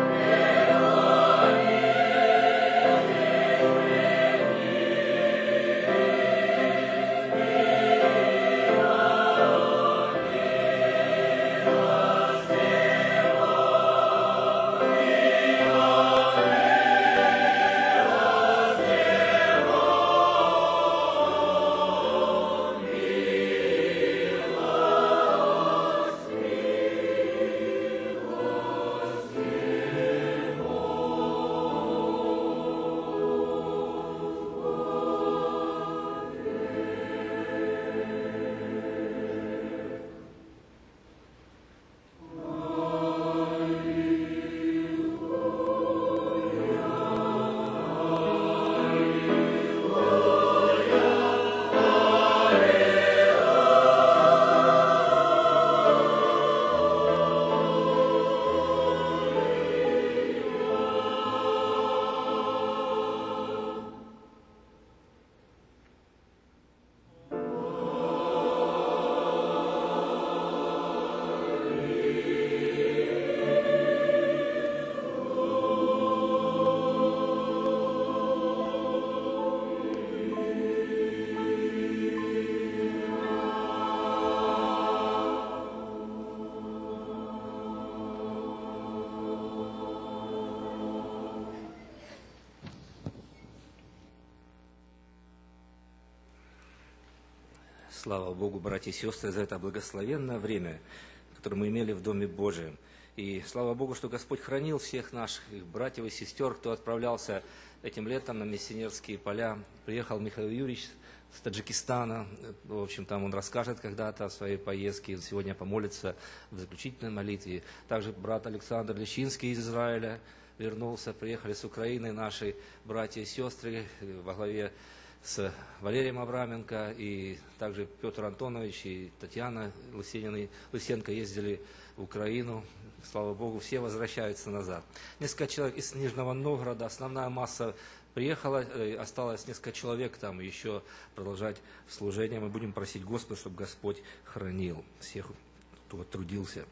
Слава Богу, братья и сестры, за это благословенное время, которое мы имели в Доме Божием. И слава Богу, что Господь хранил всех наших братьев и сестер, кто отправлялся этим летом на миссионерские поля. Приехал Михаил Юрьевич с Таджикистана. В общем, там он расскажет когда-то о своей поездке. Сегодня помолится в заключительной молитве. Также брат Александр Лещинский из Израиля вернулся. Приехали с Украины наши братья и сестры во главе с Валерием Авраменко, и также Петр Антонович и Татьяна Лысенина, Лысенко ездили в Украину. Слава Богу, все возвращаются назад. Несколько человек из Нижнего Новгорода, основная масса приехала, осталось несколько человек там еще продолжать служение. Мы будем просить Господа, чтобы Господь хранил всех, кто трудился.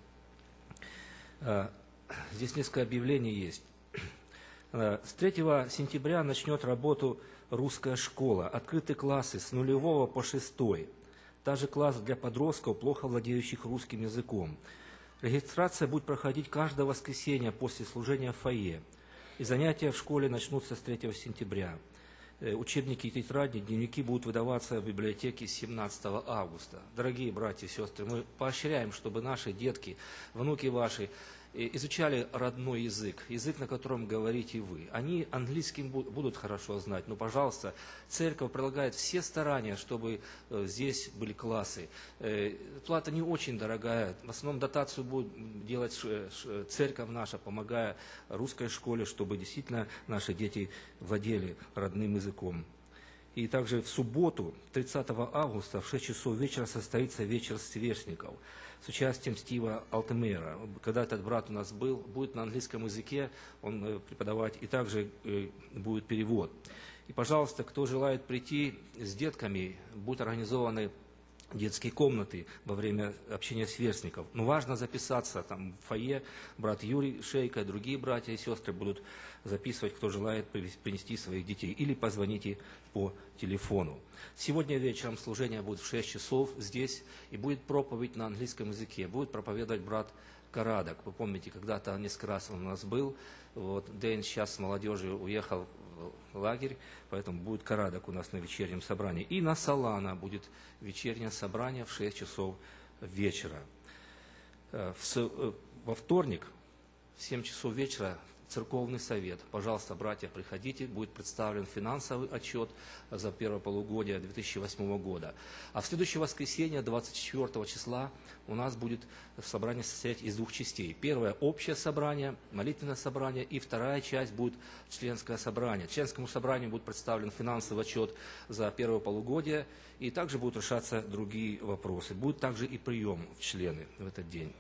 Здесь несколько объявлений есть. С третьего сентября начнет работу русская школа. Открыты классы с нулевого по шестой. Также класс для подростков, плохо владеющих русским языком. Регистрация будет проходить каждое воскресенье после служения в фойе. И занятия в школе начнутся с третьего сентября. Учебники и тетради, дневники будут выдаваться в библиотеке с семнадцатого августа. Дорогие братья и сестры, мы поощряем, чтобы наши детки, внуки ваши изучали родной язык, язык, на котором говорите вы. Они английским будут хорошо знать, но, пожалуйста, церковь прилагает все старания, чтобы здесь были классы. Плата не очень дорогая, в основном дотацию будет делать церковь наша, помогая русской школе, чтобы действительно наши дети владели родным языком. И также в субботу, тридцатого августа, в шесть часов вечера состоится вечер сверстников с участием Стива Алтемейра. Когда этот брат у нас был, будет на английском языке он преподавать, и также будет перевод. И, пожалуйста, кто желает прийти с детками, будут организованы детские комнаты во время общения сверстников. Но важно записаться там в фойе. Брат Юрий Шейко, другие братья и сестры будут записывать, кто желает принести своих детей. Или позвоните по телефону. Сегодня вечером служение будет в шесть часов здесь. И будет проповедь на английском языке. Будет проповедовать брат Карадок. Вы помните, когда-то несколько раз он у нас был. Вот, Дэн сейчас с молодежью уехал в лагерь, поэтому будет Карадок у нас на вечернем собрании. И на Солана будет вечернее собрание в шесть часов вечера. Во вторник в семь часов вечера церковный совет. Пожалуйста, братья, приходите, будет представлен финансовый отчет за первое полугодие две тысячи восьмого года. А в следующее воскресенье, двадцать четвёртого числа, у нас будет собрание состоять из двух частей. Первое – общее собрание, молитвенное собрание, и вторая часть будет членское собрание. Членскому собранию будет представлен финансовый отчет за первое полугодие, и также будут решаться другие вопросы. Будет также и прием в члены в этот день.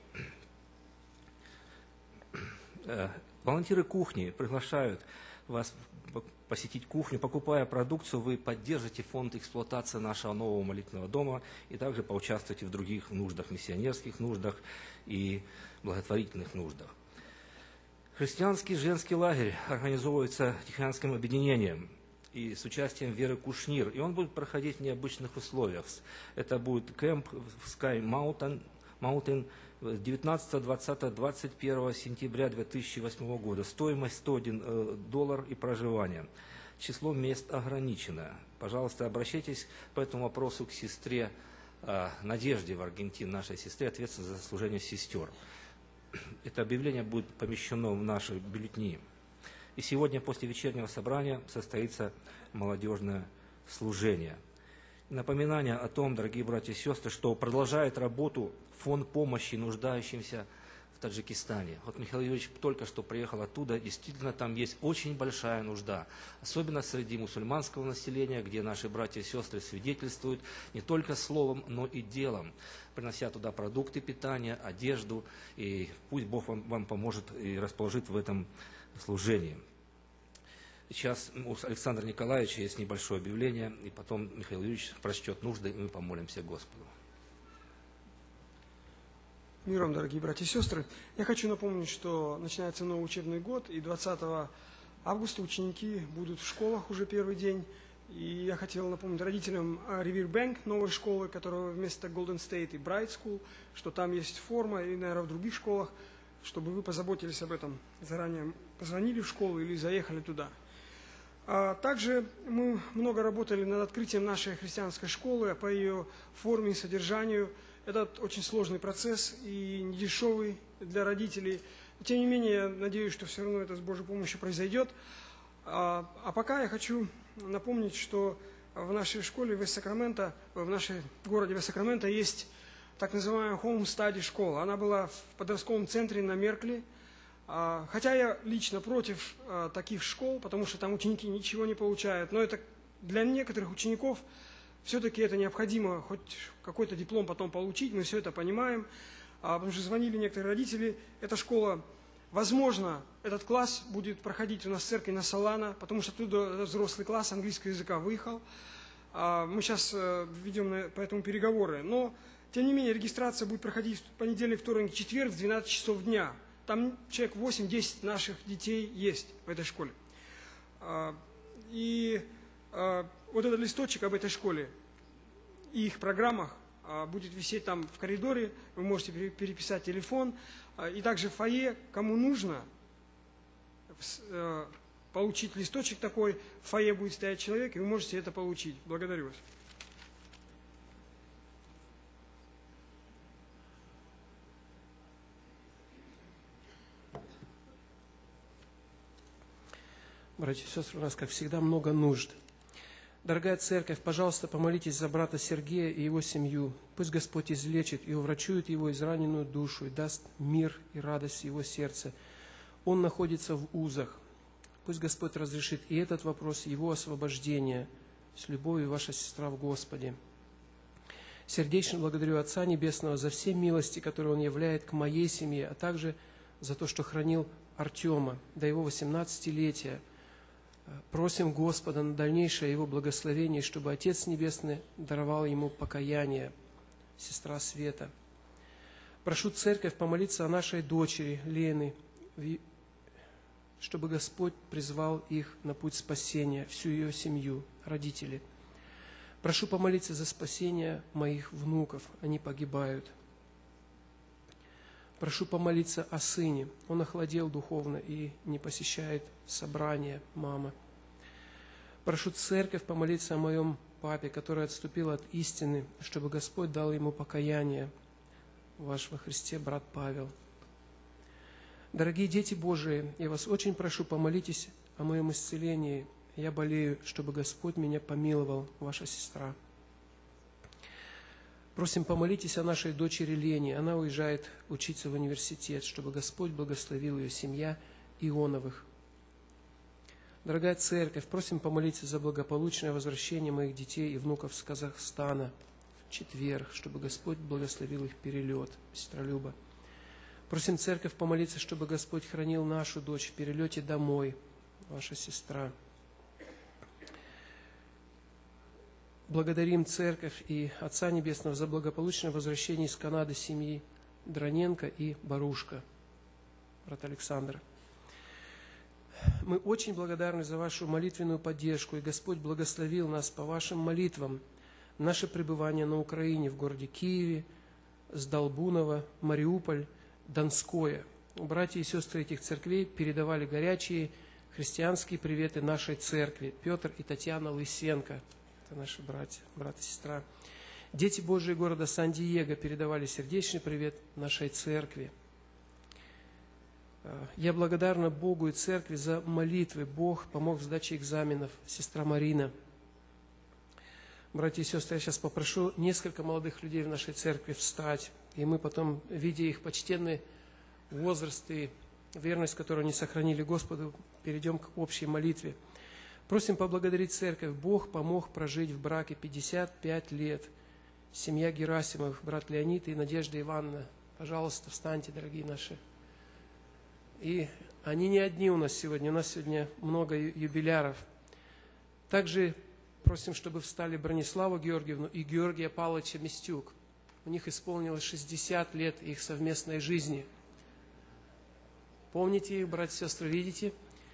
Волонтеры кухни приглашают вас посетить кухню. Покупая продукцию, вы поддержите фонд эксплуатации нашего нового молитвенного дома и также поучаствуйте в других нуждах, миссионерских нуждах и благотворительных нуждах. Христианский женский лагерь организовывается Тихоокеанским объединением и с участием Веры Кушнир. И он будет проходить в необычных условиях. Это будет кемп в Sky Mountain, Mountain девятнадцатого, двадцатого, двадцать первого сентября две тысячи восьмого года. Стоимость сто один доллар и проживание. Число мест ограничено. Пожалуйста, обращайтесь по этому вопросу к сестре э, Надежде в Аргентине, нашей сестре, ответственной за служение сестер. Это объявление будет помещено в наши бюллетени. И сегодня после вечернего собрания состоится молодежное служение. Напоминание о том, дорогие братья и сестры, что продолжает работу фонд помощи нуждающимся в Таджикистане. Вот Михаил Юрьевич только что приехал оттуда, действительно там есть очень большая нужда, особенно среди мусульманского населения, где наши братья и сестры свидетельствуют не только словом, но и делом, принося туда продукты питания, одежду, и пусть Бог вам, вам поможет и расположит в этом служении. Сейчас у Александра Николаевича есть небольшое объявление, и потом Михаил Юрьевич прочтет нужды, и мы помолимся Господу. Миром, дорогие братья и сестры. Я хочу напомнить, что начинается новый учебный год, и двадцатого августа ученики будут в школах уже первый день. И я хотел напомнить родителям Riverbank, новой школы, которая вместо Golden State и Bright School, что там есть форма, и, наверное, в других школах, чтобы вы позаботились об этом заранее, позвонили в школу или заехали туда. А также мы много работали над открытием нашей христианской школы, по ее форме и содержанию. Это очень сложный процесс и недешевый для родителей. Тем не менее, я надеюсь, что все равно это с Божьей помощью произойдет. А, а пока я хочу напомнить, что в нашей школе в Вест-Сакраменто, в нашем городе Вест-Сакраменто есть так называемая Home Study школа. Она была в подростковом центре на Меркли. Хотя я лично против таких школ, потому что там ученики ничего не получают, но это для некоторых учеников все-таки это необходимо, хоть какой-то диплом потом получить, мы все это понимаем, потому что звонили некоторые родители, эта школа, возможно, этот класс будет проходить у нас в церкви на Солана, потому что оттуда взрослый класс английского языка выехал, мы сейчас ведем по этому переговоры, но, тем не менее, регистрация будет проходить в понедельник, вторник, четверг в двенадцать часов дня. Там человек восемь-десять наших детей есть в этой школе. И вот этот листочек об этой школе и их программах будет висеть там в коридоре. Вы можете переписать телефон. И также в фойе, кому нужно получить листочек такой, в фойе будет стоять человек, и вы можете это получить. Благодарю вас. Братья и сестры, у нас, как всегда, много нужд. Дорогая церковь, пожалуйста, помолитесь за брата Сергея и его семью. Пусть Господь излечит и уврачует его израненную душу и даст мир и радость в его сердце. Он находится в узах. Пусть Господь разрешит и этот вопрос, его освобождения. С любовью, ваша сестра в Господе. Сердечно благодарю Отца Небесного за все милости, которые Он являет к моей семье, а также за то, что хранил Артема до его восемнадцатилетия Просим Господа на дальнейшее Его благословение, чтобы Отец Небесный даровал ему покаяние, сестра Света. Прошу Церковь помолиться о нашей дочери Лены, чтобы Господь призвал их на путь спасения, всю ее семью, родителей. Прошу помолиться за спасение моих внуков, они погибают. Прошу помолиться о сыне, он охладел духовно и не посещает собрания, мама. Прошу Церковь помолиться о моем папе, который отступил от истины, чтобы Господь дал ему покаяние, ваш во Христе брат Павел. Дорогие дети Божии, я вас очень прошу, помолитесь о моем исцелении. Я болею, чтобы Господь меня помиловал, ваша сестра. Просим, помолитесь о нашей дочери Лене. Она уезжает учиться в университет, чтобы Господь благословил ее семья Ионовых. Дорогая Церковь, просим помолиться за благополучное возвращение моих детей и внуков с Казахстана в четверг, чтобы Господь благословил их перелет, сестра Люба. Просим Церковь помолиться, чтобы Господь хранил нашу дочь в перелете домой, ваша сестра. Благодарим Церковь и Отца Небесного за благополучное возвращение из Канады семьи Дроненко и Барушка, брат Александр. Мы очень благодарны за вашу молитвенную поддержку, и Господь благословил нас по вашим молитвам. Наше пребывание на Украине, в городе Киеве, Сдолбуново, Мариуполь, Донское. Братья и сестры этих церквей передавали горячие христианские приветы нашей церкви. Петр и Татьяна Лысенко. Это наши братья, брат и сестра. Дети Божии города Сан-Диего передавали сердечный привет нашей церкви. Я благодарна Богу и церкви за молитвы. Бог помог в сдаче экзаменов. Сестра Марина. Братья и сестры, я сейчас попрошу несколько молодых людей в нашей церкви встать. И мы потом, видя их почтенный возраст и верность, которую они сохранили Господу, перейдем к общей молитве. Просим поблагодарить Церковь. Бог помог прожить в браке пятьдесят пять лет. Семья Герасимовых, брат Леонид и Надежда Ивановна. Пожалуйста, встаньте, дорогие наши. И они не одни у нас сегодня. У нас сегодня много юбиляров. Также просим, чтобы встали Брониславу Георгиевну и Георгия Павловича Мистюк. У них исполнилось шестьдесят лет их совместной жизни. Помните их, братья и сестры, видите?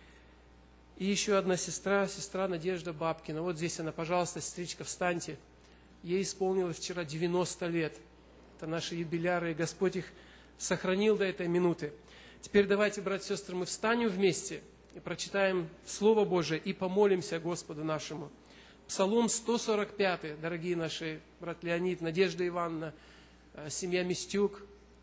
И еще одна сестра, сестра Надежда Бабкина. Вот здесь она, пожалуйста, сестричка, встаньте. Ей исполнилось вчера девяносто лет. Это наши юбиляры, и Господь их сохранил до этой минуты. Теперь давайте, братья и сестры, мы встанем вместе и прочитаем Слово Божие и помолимся Господу нашему. Псалом сто сорок пять, дорогие наши, брат Леонид, Надежда Ивановна, семья Мистюк,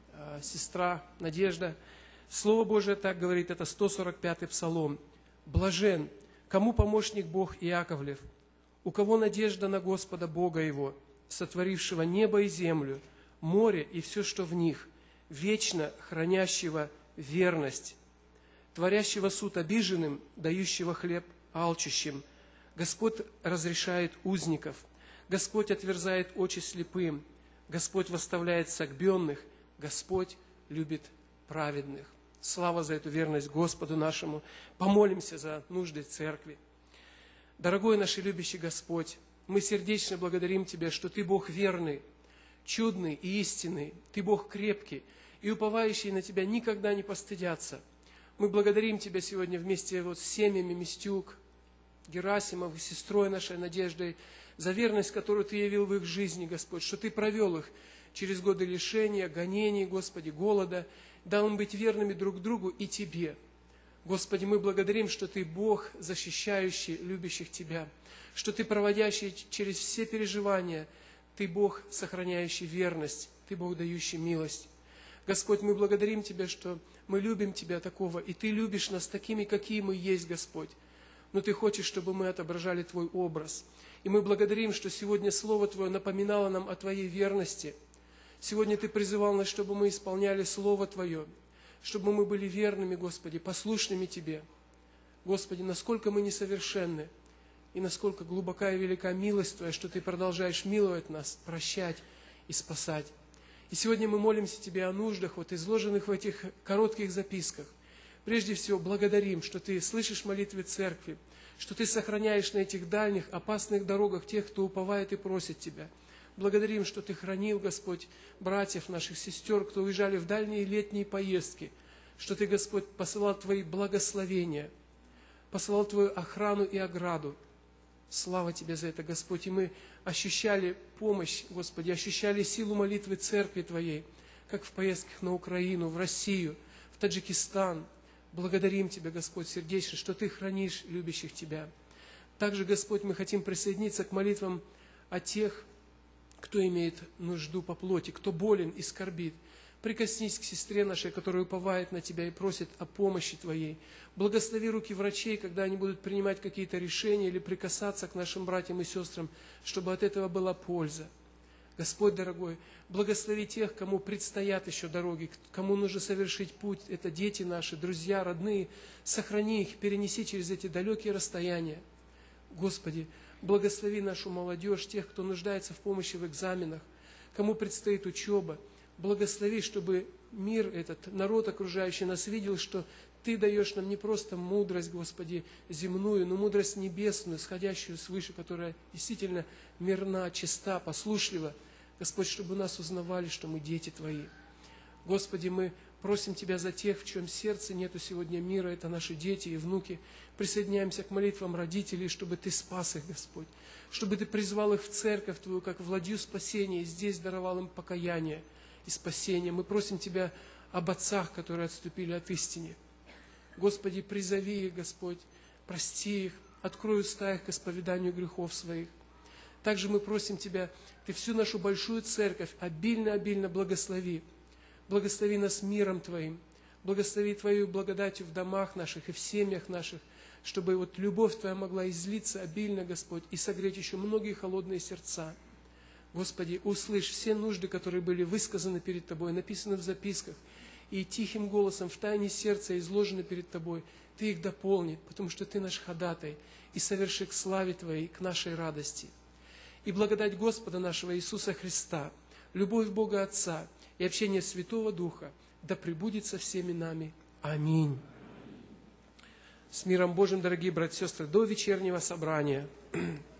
сестра Надежда. Слово Божие так говорит, это сто сорок пятый псалом. «Блажен, кому помощник Бог Иаковлев, у кого надежда на Господа Бога его, сотворившего небо и землю, море и все, что в них, вечно хранящего верность, творящего суд обиженным, дающего хлеб алчущим. Господь разрешает узников, Господь отверзает очи слепым, Господь восставляет согбенных, Господь любит праведных». Слава за эту верность Господу нашему. Помолимся за нужды церкви. Дорогой наш и любящий Господь, мы сердечно благодарим Тебя, что Ты Бог верный, чудный и истинный, Ты Бог крепкий, и уповающие на Тебя никогда не постыдятся. Мы благодарим Тебя сегодня вместе вот с семьями Мистюк, Герасимов и сестрой нашей Надеждой за верность, которую Ты явил в их жизни, Господь, что Ты провел их через годы лишения, гонений, Господи, голода, дал им быть верными друг другу и Тебе. Господи, мы благодарим, что Ты Бог, защищающий любящих Тебя, что Ты проводящий через все переживания, Ты Бог, сохраняющий верность, Ты Бог, дающий милость. Господь, мы благодарим Тебя, что мы любим Тебя такого, и Ты любишь нас такими, какие мы есть, Господь. Но Ты хочешь, чтобы мы отображали Твой образ. И мы благодарим, что сегодня Слово Твое напоминало нам о Твоей верности. Сегодня Ты призывал нас, чтобы мы исполняли Слово Твое, чтобы мы были верными, Господи, послушными Тебе. Господи, насколько мы несовершенны, и насколько глубока и велика милость Твоя, что Ты продолжаешь миловать нас, прощать и спасать. И сегодня мы молимся Тебе о нуждах, вот изложенных в этих коротких записках. Прежде всего, благодарим, что Ты слышишь молитвы церкви, что Ты сохраняешь на этих дальних, опасных дорогах тех, кто уповает и просит Тебя. Благодарим, что Ты хранил, Господь, братьев наших, сестер, кто уезжали в дальние летние поездки, что Ты, Господь, посылал Твои благословения, посылал Твою охрану и ограду. Слава Тебе за это, Господь, и мы ощущали помощь, Господи, ощущали силу молитвы Церкви Твоей, как в поездках на Украину, в Россию, в Таджикистан. Благодарим Тебя, Господь, сердечно, что Ты хранишь любящих Тебя. Также, Господь, мы хотим присоединиться к молитвам о тех, кто имеет нужду по плоти, кто болен и скорбит. Прикоснись к сестре нашей, которая уповает на Тебя и просит о помощи Твоей. Благослови руки врачей, когда они будут принимать какие-то решения или прикасаться к нашим братьям и сестрам, чтобы от этого была польза. Господь дорогой, благослови тех, кому предстоят еще дороги, кому нужно совершить путь. Это дети наши, друзья, родные. Сохрани их, перенеси через эти далекие расстояния. Господи, благослови нашу молодежь, тех, кто нуждается в помощи в экзаменах, кому предстоит учеба. Благослови, чтобы мир этот, народ, окружающий нас, видел, что Ты даешь нам не просто мудрость, Господи, земную, но мудрость небесную, сходящую свыше, которая действительно мирна, чиста, послушлива. Господь, чтобы нас узнавали, что мы дети Твои. Господи, мы просим Тебя за тех, в чьем сердце нету сегодня мира, это наши дети и внуки. Присоединяемся к молитвам родителей, чтобы Ты спас их, Господь, чтобы Ты призвал их в церковь Твою, как в ладью спасения, и здесь даровал им покаяние и спасение. Мы просим Тебя об отцах, которые отступили от истины. Господи, призови их, Господь, прости их, открой уста их к исповеданию грехов своих. Также мы просим Тебя, Ты всю нашу большую церковь обильно-обильно благослови. Благослови нас миром Твоим, благослови Твою благодатью в домах наших и в семьях наших, чтобы вот любовь Твоя могла излиться обильно, Господь, и согреть еще многие холодные сердца. Господи, услышь все нужды, которые были высказаны перед Тобой, написаны в записках, и тихим голосом в тайне сердца изложены перед Тобой. Ты их дополни, потому что Ты наш ходатай, и соверши к славе Твоей, к нашей радости. И благодать Господа нашего Иисуса Христа, любовь Бога Отца и общение Святого Духа да пребудет со всеми нами. Аминь. С миром Божьим, дорогие братья и сестры, до вечернего собрания.